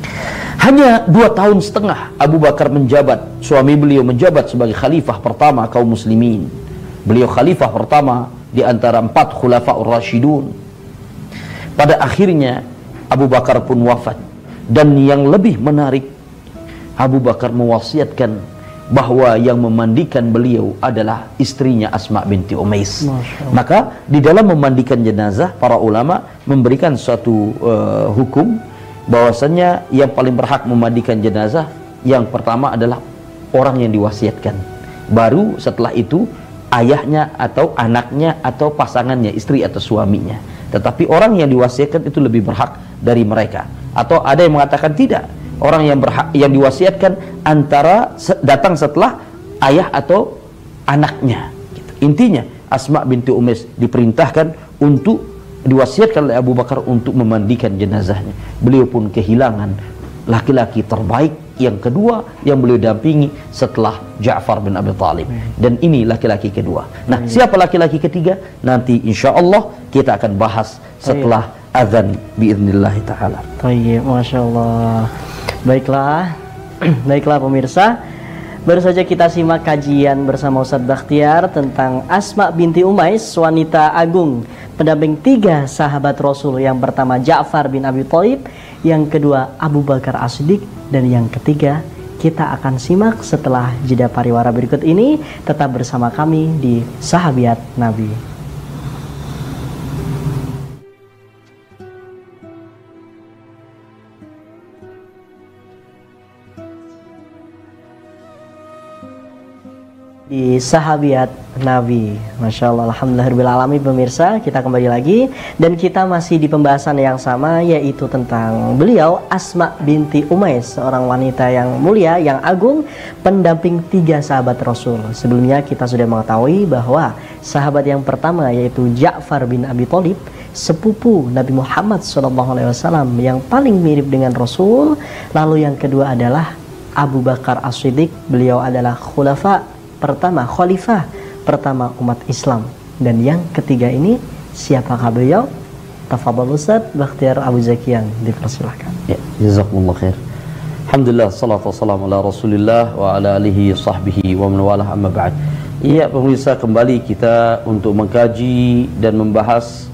Hanya dua tahun setengah Abu Bakar menjabat, suami beliau menjabat sebagai khalifah pertama kaum muslimin. Beliau khalifah pertama di antara empat khulafaur rasyidun. Pada akhirnya Abu Bakar pun wafat. Dan yang lebih menarik, Abu Bakar mewasiatkan bahwa yang memandikan beliau adalah istrinya Asma binti Umais. Maka di dalam memandikan jenazah, para ulama memberikan suatu uh, hukum bahwasannya yang paling berhak memandikan jenazah yang pertama adalah orang yang diwasiatkan. Baru setelah itu ayahnya atau anaknya atau pasangannya, istri atau suaminya. Tetapi orang yang diwasiatkan itu lebih berhak dari mereka. Atau ada yang mengatakan tidak, orang yang berhak, yang diwasiatkan antara datang setelah ayah atau anaknya gitu. Intinya Asma binti Umais diperintahkan untuk diwasiatkan oleh Abu Bakar untuk memandikan jenazahnya. Beliau pun kehilangan laki-laki terbaik yang kedua yang beliau dampingi setelah Ja'far bin Abi Thalib. Dan ini laki-laki kedua. Nah, siapa laki-laki ketiga? Nanti insya Allah kita akan bahas setelah azan biiznillah ta'ala. Tayyib, Masya Allah. Baiklah, baiklah pemirsa, baru saja kita simak kajian bersama Ustadz Bakhtiar tentang Asma binti Umais, wanita agung, pendamping tiga sahabat Rasul. Yang pertama Ja'far bin Abi Thalib, yang kedua Abu Bakar As-Siddiq, dan yang ketiga kita akan simak setelah jeda pariwara berikut ini. Tetap bersama kami di Sahabiat Nabi. Di Sahabiat Nabi. Masya Allah, alhamdulillahirrahmanirrahim. Pemirsa, kita kembali lagi dan kita masih di pembahasan yang sama, yaitu tentang beliau Asma binti Umais, seorang wanita yang mulia, yang agung, pendamping tiga sahabat Rasul. Sebelumnya kita sudah mengetahui bahwa sahabat yang pertama yaitu Ja'far bin Abi Thalib, sepupu Nabi Muhammad shallallahu alaihi wasallam yang paling mirip dengan Rasul. Lalu yang kedua adalah Abu Bakar As-Siddiq, beliau adalah khulafa pertama, khalifah pertama umat Islam. Dan yang ketiga ini siapakah beliau? Tafadhol Ustaz Bakhtiar Abu Zakian, dipersilahkan. Ya, jazakumullah khair. Alhamdulillah, salatu wassalamu ala Rasulillah wa ala alihi sahbihi wa man walah, amma ba'd. Iya pemirsa, kembali kita untuk mengkaji dan membahas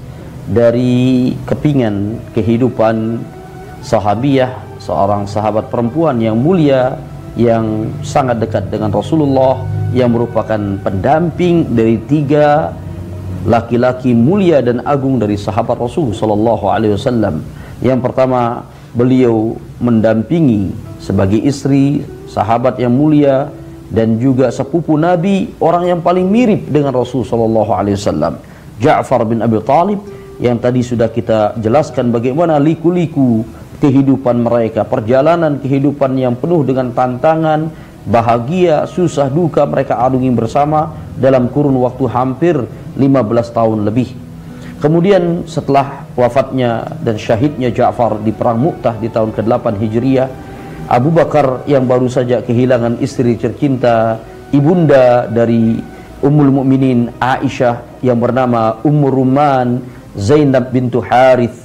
dari kepingan kehidupan sahabiah, seorang sahabat perempuan yang mulia, yang sangat dekat dengan Rasulullah, yang merupakan pendamping dari tiga laki-laki mulia dan agung dari sahabat Rasul sallallahu alaihi wasallam. Yang pertama, beliau mendampingi sebagai istri sahabat yang mulia dan juga sepupu Nabi, orang yang paling mirip dengan Rasul sallallahu alaihi wasallam, Ja'far bin Abi Thalib, yang tadi sudah kita jelaskan bagaimana liku-liku kehidupan mereka, perjalanan kehidupan yang penuh dengan tantangan, bahagia, susah, duka mereka alungi bersama dalam kurun waktu hampir lima belas tahun lebih. Kemudian setelah wafatnya dan syahidnya Ja'far di perang Mu'tah di tahun kedelapan Hijriyah, Abu Bakar yang baru saja kehilangan istri tercinta, ibunda dari Ummul Mukminin Aisyah yang bernama Ummu Rumman Zainab bintu Harith,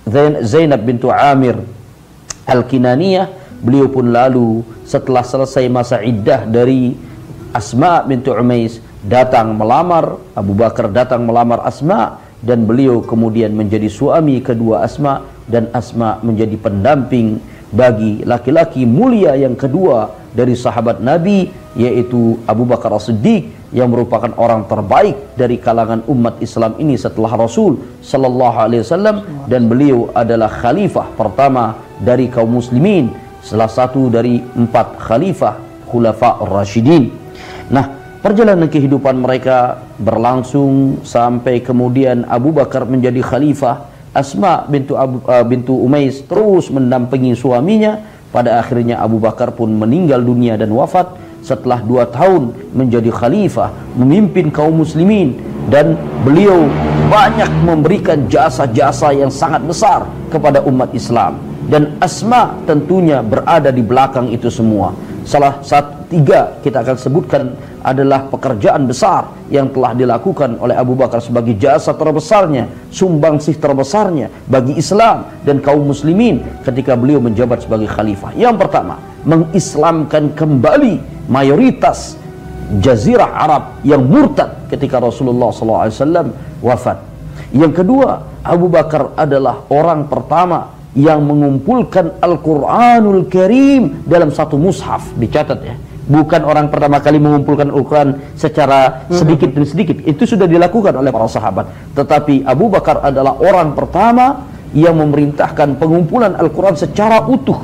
Zainab bintu Amir Al-Kinaniyah, beliau pun lalu setelah selesai masa iddah dari Asma bintu Umais datang melamar, Abu Bakar datang melamar Asma, dan beliau kemudian menjadi suami kedua Asma, dan Asma menjadi pendamping bagi laki-laki mulia yang kedua dari sahabat Nabi, yaitu Abu Bakar As-Siddiq, yang merupakan orang terbaik dari kalangan umat Islam ini setelah Rasul sallallahu alaihi wasallam, dan beliau adalah khalifah pertama dari kaum muslimin, salah satu dari empat khalifah khulafa ar-rasyidin. Nah, perjalanan kehidupan mereka berlangsung sampai kemudian Abu Bakar menjadi khalifah, Asma bintu Abu, uh, bintu Umais terus mendampingi suaminya. Pada akhirnya Abu Bakar pun meninggal dunia dan wafat, setelah dua tahun menjadi khalifah, memimpin kaum muslimin, dan beliau banyak memberikan jasa-jasa yang sangat besar kepada umat Islam. Dan Asma tentunya berada di belakang itu semua. Salah satu tiga kita akan sebutkan adalah pekerjaan besar yang telah dilakukan oleh Abu Bakar sebagai jasa terbesarnya, sumbangsih terbesarnya bagi Islam dan kaum muslimin ketika beliau menjabat sebagai khalifah. Yang pertama, mengislamkan kembali mayoritas Jazirah Arab yang murtad ketika Rasulullah shallallahu alaihi wasallam wafat. Yang kedua, Abu Bakar adalah orang pertama yang mengumpulkan Al-Quranul Karim dalam satu mushaf. Dicatat ya, bukan orang pertama kali mengumpulkan Al-Quran secara sedikit demi sedikit, itu sudah dilakukan oleh para sahabat, tetapi Abu Bakar adalah orang pertama yang memerintahkan pengumpulan Al-Quran secara utuh.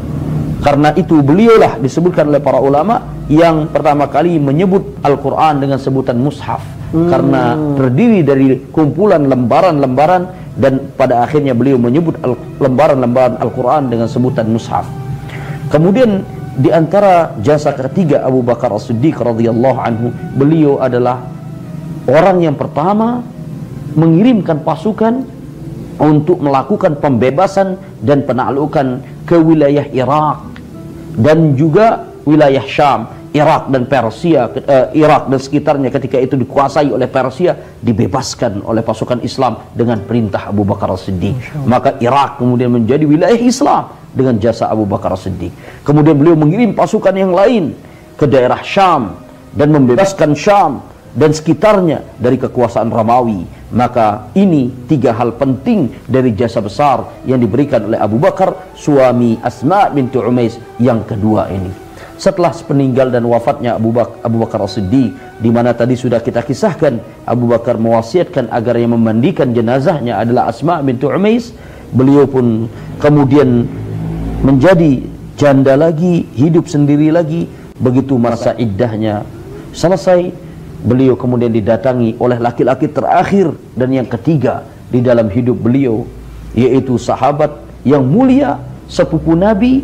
Karena itu beliaulah disebutkan oleh para ulama yang pertama kali menyebut Al-Quran dengan sebutan mushaf, hmm. karena terdiri dari kumpulan lembaran-lembaran, dan pada akhirnya beliau menyebut lembaran-lembaran Al-Quran dengan sebutan mushaf. Kemudian di antara jasa ketiga Abu Bakar As-Siddiq radhiyallahu anhu, beliau adalah orang yang pertama mengirimkan pasukan untuk melakukan pembebasan dan penaklukan ke wilayah Irak dan juga wilayah Syam. Irak dan Persia, uh, Irak dan sekitarnya ketika itu dikuasai oleh Persia, dibebaskan oleh pasukan Islam dengan perintah Abu Bakar As-Siddiq. Maka Irak kemudian menjadi wilayah Islam dengan jasa Abu Bakar As-Siddiq. Kemudian beliau mengirim pasukan yang lain ke daerah Syam dan membebaskan Syam dan sekitarnya dari kekuasaan Romawi. Maka ini tiga hal penting dari jasa besar yang diberikan oleh Abu Bakar, suami Asma binti Umais yang kedua ini. Setelah peninggal dan wafatnya Abu Bakar, Abu Bakar As-Siddiq, di mana tadi sudah kita kisahkan, Abu Bakar mewasiatkan agar yang memandikan jenazahnya adalah Asma binti Umais. Beliau pun kemudian menjadi janda lagi, hidup sendiri lagi. Begitu masa iddahnya selesai, beliau kemudian didatangi oleh laki-laki terakhir dan yang ketiga di dalam hidup beliau, yaitu sahabat yang mulia, sepupu Nabi,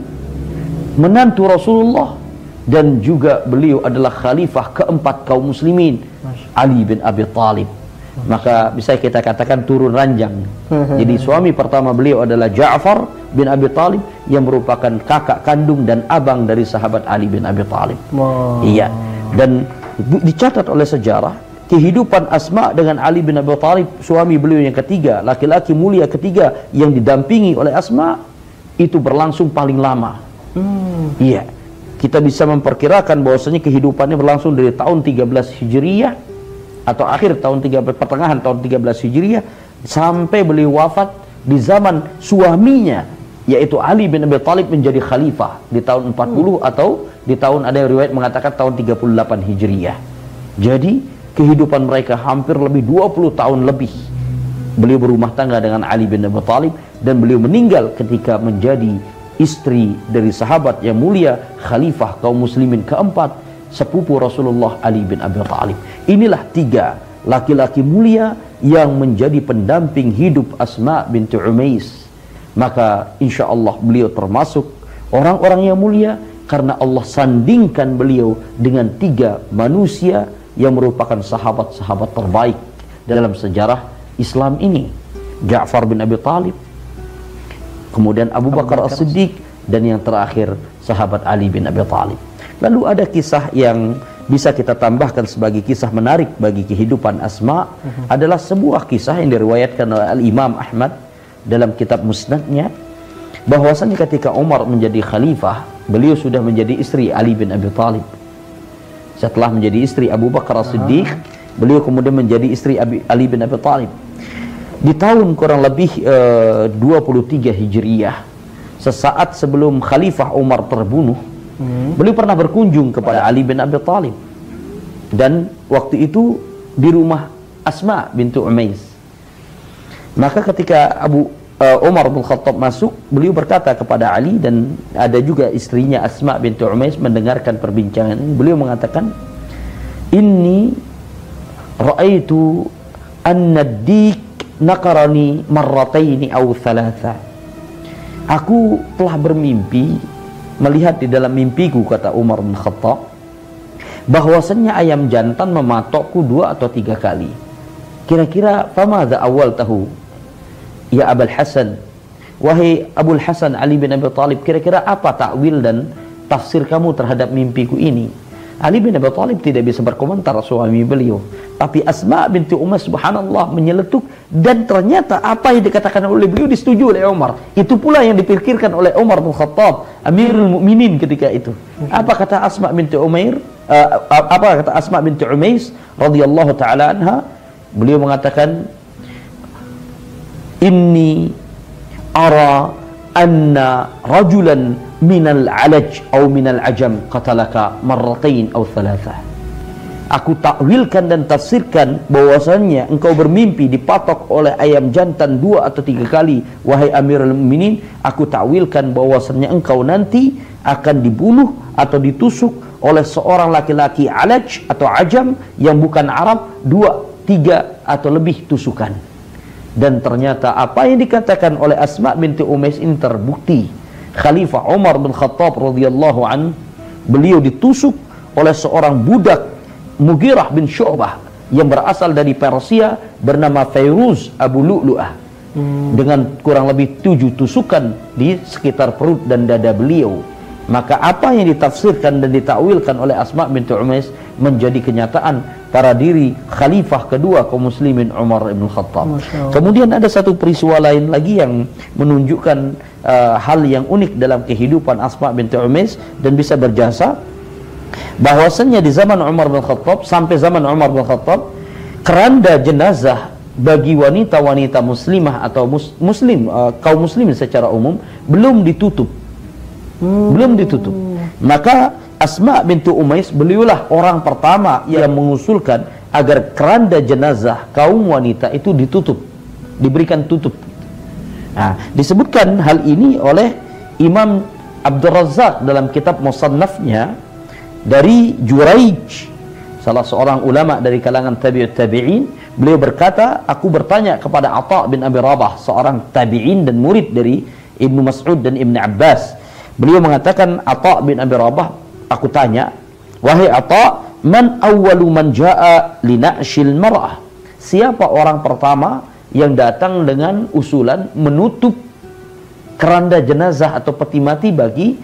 menantu Rasulullah, dan juga beliau adalah khalifah keempat kaum muslimin, Ali bin Abi Thalib. Maka bisa kita katakan turun ranjang. Jadi suami pertama beliau adalah Ja'far bin Abi Thalib yang merupakan kakak kandung dan abang dari sahabat Ali bin Abi Thalib. Wow. Iya. Dan dicatat oleh sejarah kehidupan Asma dengan Ali bin Abi Thalib, suami beliau yang ketiga, laki-laki mulia ketiga yang didampingi oleh Asma, itu berlangsung paling lama. Hmm. Iya. Kita bisa memperkirakan bahwasanya kehidupannya berlangsung dari tahun tiga belas Hijriyah atau akhir tahun tiga belas, pertengahan tahun tiga belas Hijriyah sampai beliau wafat di zaman suaminya, yaitu Ali bin Abi Thalib menjadi khalifah di tahun empat puluh hmm. atau di tahun, ada yang riwayat mengatakan tahun tiga puluh delapan Hijriyah. Jadi kehidupan mereka hampir lebih dua puluh tahun lebih. Beliau berumah tangga dengan Ali bin Abi Thalib dan beliau meninggal ketika menjadi istri dari sahabat yang mulia, khalifah kaum muslimin keempat, sepupu Rasulullah Ali bin Abi Thalib. Inilah tiga laki-laki mulia yang menjadi pendamping hidup Asma binti Umais. Maka insya Allah beliau termasuk orang-orang yang mulia karena Allah sandingkan beliau dengan tiga manusia yang merupakan sahabat-sahabat terbaik dalam sejarah Islam ini. Ja'far bin Abi Thalib, kemudian Abu Bakar As-Siddiq, dan yang terakhir sahabat Ali bin Abi Thalib. Lalu ada kisah yang bisa kita tambahkan sebagai kisah menarik bagi kehidupan Asma. Uh-huh. Adalah sebuah kisah yang diriwayatkan oleh Al-Imam Ahmad dalam kitab Musnadnya, bahwasanya ketika Umar menjadi khalifah, beliau sudah menjadi istri Ali bin Abi Thalib. Setelah menjadi istri Abu Bakar As-Siddiq, uh-huh. beliau kemudian menjadi istri Abi, Ali bin Abi Thalib. Di tahun kurang lebih uh, dua puluh tiga Hijriyah, sesaat sebelum Khalifah Umar terbunuh, hmm. beliau pernah berkunjung kepada Ali bin Abi Thalib. Dan waktu itu di rumah Asma binti Umais. Maka ketika Abu uh, Umar bin Khattab masuk, beliau berkata kepada Ali, dan ada juga istrinya Asma binti Umais mendengarkan perbincangan ini. Beliau mengatakan, "Inni ra'aitu anna ad-dik nakarani marrataini aw thalatha." Aku telah bermimpi, melihat di dalam mimpiku, kata Umar bin Khattab, bahwasannya ayam jantan mematokku dua atau tiga kali. Kira-kira famadza awal tahu ya Abul Hasan, wahai Abul Hasan Ali bin Abi Thalib, kira-kira apa takwil dan tafsir kamu terhadap mimpiku ini? Ali bin Abi Thalib tidak bisa berkomentar suami beliau, tapi Asma binti Umays subhanallah menyeletuk, dan ternyata apa yang dikatakan oleh beliau disetujui oleh Umar. Itu pula yang dipikirkan oleh Umar bin Khattab, Amirul Mukminin ketika itu. Apa kata Asma binti Umair? Uh, apa kata Asma binti Umays radhiyallahu taala anha? Beliau mengatakan, inni ara anna rajulan minal alaj atau minal ajam qatalaka marratain atau thalatha. Aku takwilkan dan tafsirkan bahwasannya engkau bermimpi dipatok oleh ayam jantan dua atau tiga kali, wahai Amirul Mukminin. Aku takwilkan bahwasannya engkau nanti akan dibunuh atau ditusuk oleh seorang laki-laki alaj atau ajam yang bukan Arab, dua, tiga atau lebih tusukan. Dan ternyata apa yang dikatakan oleh Asma binti Umays ini terbukti. Khalifah Umar bin Khattab radhiyallahu an, beliau ditusuk oleh seorang budak Mughirah bin Syu'bah yang berasal dari Persia bernama Fairuz Abu Lu'lu'ah, hmm. dengan kurang lebih tujuh tusukan di sekitar perut dan dada beliau. Maka apa yang ditafsirkan dan ditakwilkan oleh Asma binti Umays menjadi kenyataan pada diri khalifah kedua kaum muslimin Umar bin Khattab. Kemudian ada satu peristiwa lain lagi yang menunjukkan uh, hal yang unik dalam kehidupan Asma binti Umays dan bisa berjasa, bahwasannya di zaman Umar bin Khattab sampai zaman Umar bin Khattab, keranda jenazah bagi wanita-wanita muslimah atau mus muslim uh, kaum muslimin secara umum belum ditutup. Hmm. Belum ditutup. Maka Asma binti Umays beliaulah orang pertama yang mengusulkan agar keranda jenazah kaum wanita itu ditutup, diberikan tutup. Nah, disebutkan hal ini oleh Imam Abdul Razzaq dalam kitab Musannafnya dari Juraij, salah seorang ulama dari kalangan tabi'ut tabi'in. Beliau berkata, aku bertanya kepada Atha bin Abi Rabah, seorang tabi'in dan murid dari Ibnu Mas'ud dan Ibnu Abbas. Beliau mengatakan, Atha bin Abi Rabah, aku tanya, wahai Atha, man awwalu man jaa lina'shil mar'ah? Siapa orang pertama yang datang dengan usulan menutup keranda jenazah atau peti mati bagi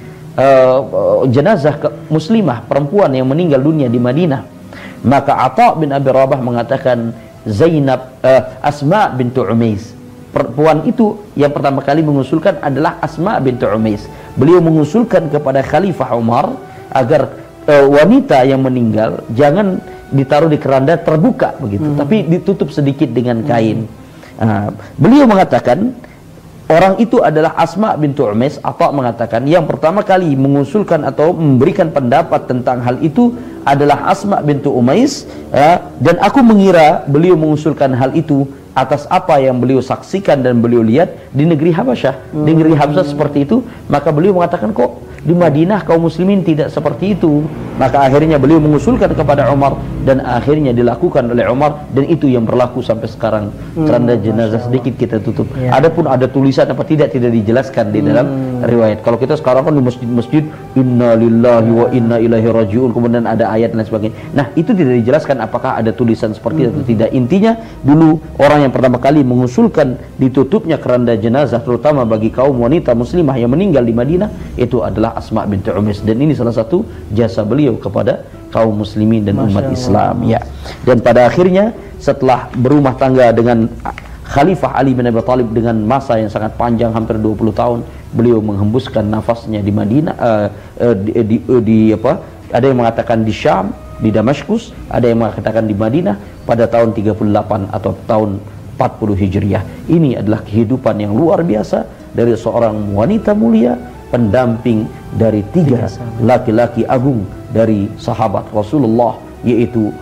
uh, jenazah ke muslimah perempuan yang meninggal dunia di Madinah? Maka Atha bin Abi Rabah mengatakan Zainab, uh, Asma bintu Umays. Perempuan itu yang pertama kali mengusulkan adalah Asma bintu Umays. Beliau mengusulkan kepada Khalifah Umar agar uh, wanita yang meninggal jangan ditaruh di keranda terbuka begitu, hmm. tapi ditutup sedikit dengan kain. Hmm. Uh, beliau mengatakan orang itu adalah Asma bintu Umays. Atha mengatakan yang pertama kali mengusulkan atau memberikan pendapat tentang hal itu adalah Asma bintu Umays, uh, dan aku mengira beliau mengusulkan hal itu atas apa yang beliau saksikan dan beliau lihat di negeri Habasyah. Hmm. Di negeri Habasyah seperti itu, maka beliau mengatakan kok di Madinah kaum muslimin tidak seperti itu. Maka akhirnya beliau mengusulkan kepada Umar dan akhirnya dilakukan oleh Umar, dan itu yang berlaku sampai sekarang. Hmm, keranda jenazah sedikit kita tutup. Ya. Adapun ada tulisan apa tidak tidak dijelaskan di dalam hmm. riwayat. Kalau kita sekarang kan di masjid-masjid inna lillahi wa inna ilaihi rajiun, kemudian ada ayat dan sebagainya. Nah, itu tidak dijelaskan apakah ada tulisan seperti hmm. itu atau tidak. Intinya dulu orang yang pertama kali mengusulkan ditutupnya keranda jenazah terutama bagi kaum wanita muslimah yang meninggal di Madinah itu adalah Asma binti Umays, dan ini salah satu jasa beliau kepada kaum muslimin dan Masya umat Allah. Islam ya. Dan pada akhirnya setelah berumah tangga dengan Khalifah Ali bin Abi Thalib dengan masa yang sangat panjang hampir dua puluh tahun, beliau menghembuskan nafasnya di Madinah, uh, uh, di, di, uh, di apa? Ada yang mengatakan di Syam, di Damaskus, ada yang mengatakan di Madinah pada tahun tiga puluh delapan atau tahun empat puluh Hijriah. Ini adalah kehidupan yang luar biasa dari seorang wanita mulia, pendamping dari tiga laki-laki agung dari sahabat Rasulullah, yaitu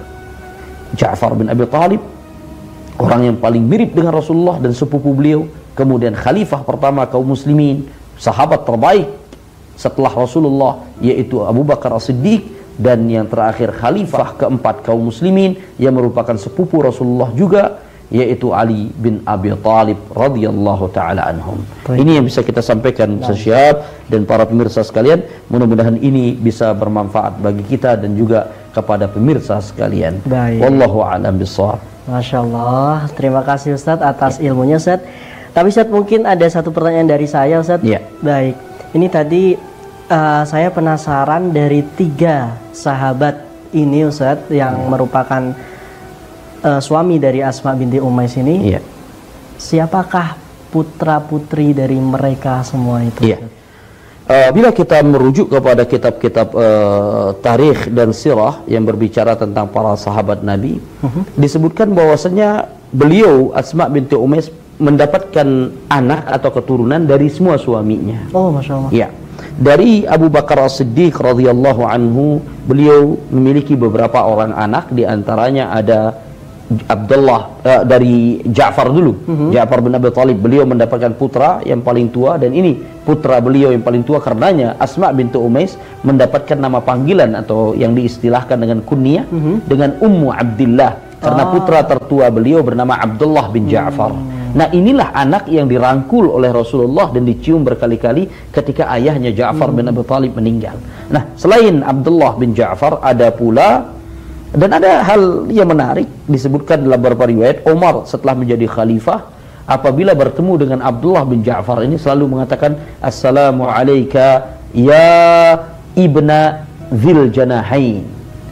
Ja'far bin Abi Thalib, orang yang paling mirip dengan Rasulullah dan sepupu beliau, kemudian khalifah pertama kaum muslimin, sahabat terbaik setelah Rasulullah yaitu Abu Bakar As-Siddiq, dan yang terakhir khalifah keempat kaum muslimin yang merupakan sepupu Rasulullah juga, yaitu Ali bin Abi Thalib radhiyallahu taala anhum. Baik. Ini yang bisa kita sampaikan Syekh dan para pemirsa sekalian. Mudah-mudahan ini bisa bermanfaat bagi kita dan juga kepada pemirsa sekalian. Baik. Wallahu a'lam bishawab. Masya Allah, terima kasih Ustadz atas ilmunya Ustadz. Tapi Ustadz mungkin ada satu pertanyaan dari saya Ustadz. Ya. Baik, ini tadi uh, saya penasaran dari tiga sahabat ini Ustadz yang merupakan uh, suami dari Asma binti Umais ini. Ya. Siapakah putra putri dari mereka semua itu? Ya. Uh, bila kita merujuk kepada kitab-kitab uh, tarikh dan sirah yang berbicara tentang para sahabat Nabi, uh-huh. disebutkan bahwasanya beliau Asma binti Umais mendapatkan anak atau keturunan dari semua suaminya. Oh, Masya Allah. Ya. Dari Abu Bakar As-Siddiq radhiyallahu anhu, beliau memiliki beberapa orang anak, di antaranya ada Abdullah uh, dari Ja'far dulu. Uh-huh. Ja'far bin Abi Thalib, beliau mendapatkan putra yang paling tua, dan ini putra beliau yang paling tua, karenanya Asma binti Umais mendapatkan nama panggilan atau yang diistilahkan dengan kunyah uh-huh. dengan Ummu Abdillah, karena ah. putra tertua beliau bernama Abdullah bin Ja'far. Hmm. Nah, inilah anak yang dirangkul oleh Rasulullah dan dicium berkali-kali ketika ayahnya Ja'far hmm. bin Abi Thalib meninggal. Nah, selain Abdullah bin Ja'far, ada pula, dan ada hal yang menarik disebutkan dalam beberapa riwayat, Umar setelah menjadi khalifah, apabila bertemu dengan Abdullah bin Ja'far ini selalu mengatakan, Assalamu alayka ya ibna dzil janahain.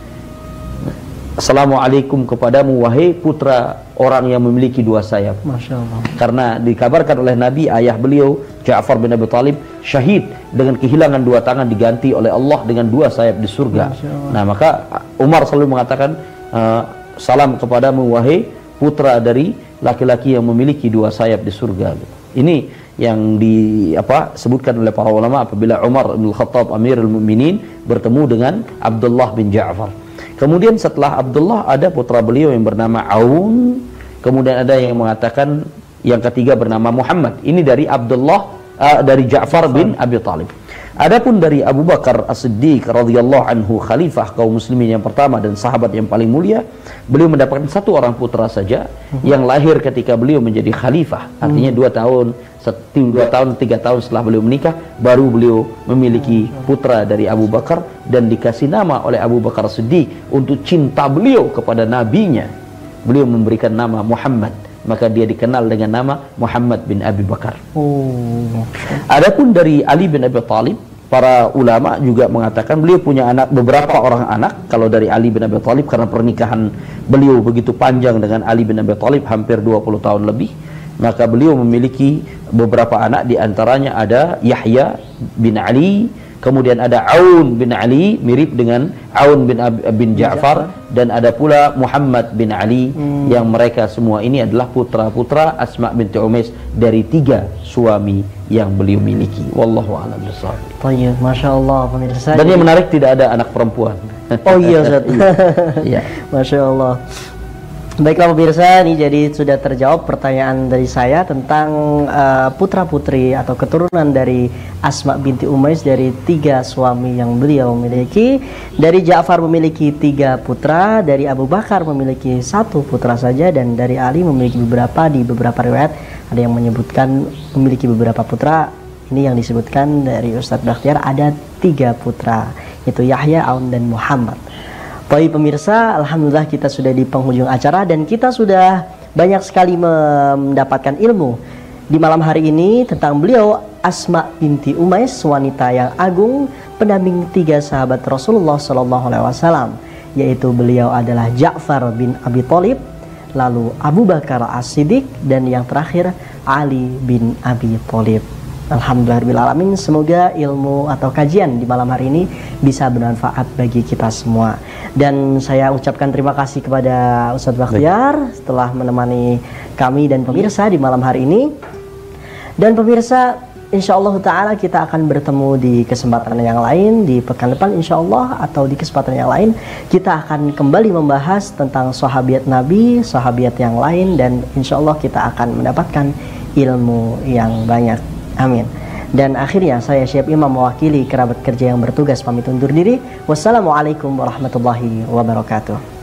Assalamualaikum kepadamu wahai putra orang yang memiliki dua sayap. Masya Allah. Karena dikabarkan oleh Nabi, ayah beliau Ja'far bin Abi Thalib syahid dengan kehilangan dua tangan, diganti oleh Allah dengan dua sayap di surga. Nah, maka Umar selalu mengatakan, uh, salam kepadamu wahai putra dari laki-laki yang memiliki dua sayap di surga. Ini yang di apa sebutkan oleh para ulama apabila Umar bin Khattab Amirul Mukminin bertemu dengan Abdullah bin Ja'far. Kemudian setelah Abdullah ada putra beliau yang bernama Aun. Kemudian ada yang mengatakan yang ketiga bernama Muhammad. Ini dari Abdullah uh, dari Ja'far bin Abi Thalib. Adapun dari Abu Bakar As-Siddiq radhiyallahu anhu, khalifah kaum muslimin yang pertama dan sahabat yang paling mulia, beliau mendapatkan satu orang putra saja uh-huh. yang lahir ketika beliau menjadi khalifah. Artinya dua tahun, dua tahun, tiga tahun setelah beliau menikah, baru beliau memiliki putra dari Abu Bakar, dan dikasih nama oleh Abu Bakar As-Siddiq untuk cinta beliau kepada nabinya. Beliau memberikan nama Muhammad, maka dia dikenal dengan nama Muhammad bin Abi Bakar. Oh. Adapun dari Ali bin Abi Thalib, para ulama juga mengatakan beliau punya anak, beberapa orang anak. Kalau dari Ali bin Abi Thalib, karena pernikahan beliau begitu panjang dengan Ali bin Abi Thalib, hampir dua puluh tahun lebih, maka beliau memiliki beberapa anak, di antaranya ada Yahya bin Ali, kemudian ada Aun bin Ali, mirip dengan Aun bin Ab bin Ja'far, dan ada pula Muhammad bin Ali, hmm. yang mereka semua ini adalah putra-putra Asma binti Umais dari tiga suami yang beliau miliki. Wallahu a'lam bishawab. Baik, Masya Allah pemirsa. Dan yang menarik, tidak ada anak perempuan. Oh iya Ustaz. Iya. Masya Allah. Baiklah pemirsa, ini jadi sudah terjawab pertanyaan dari saya tentang uh, putra-putri atau keturunan dari Asma binti Umais dari tiga suami yang beliau miliki. Dari Ja'far memiliki tiga putra, dari Abu Bakar memiliki satu putra saja, dan dari Ali memiliki beberapa. Di beberapa riwayat ada yang menyebutkan memiliki beberapa putra. Ini yang disebutkan dari Ustadz Bakhtiar, ada tiga putra, yaitu Yahya, Aun, dan Muhammad. Baik pemirsa, alhamdulillah kita sudah di penghujung acara dan kita sudah banyak sekali mendapatkan ilmu di malam hari ini tentang beliau Asma binti Umais, wanita yang agung, pendamping tiga sahabat Rasulullah Shallallahu Alaihi Wasallam, yaitu beliau adalah Ja'far bin Abi Thalib, lalu Abu Bakar As-Siddiq, dan yang terakhir Ali bin Abi Thalib. Alhamdulillahirrahmanirrahim. Semoga ilmu atau kajian di malam hari ini bisa bermanfaat bagi kita semua. Dan saya ucapkan terima kasih kepada Ustadz Bakhtiar setelah menemani kami dan pemirsa di malam hari ini. Dan pemirsa, insya Allah ta'ala kita akan bertemu di kesempatan yang lain, di pekan depan insya Allah, atau di kesempatan yang lain kita akan kembali membahas tentang sahabiat Nabi, sahabiat yang lain, dan insya Allah kita akan mendapatkan ilmu yang banyak. Amin. Dan akhirnya saya Syekh Imam mewakili kerabat kerja yang bertugas pamit undur diri. Wassalamualaikum warahmatullahi wabarakatuh.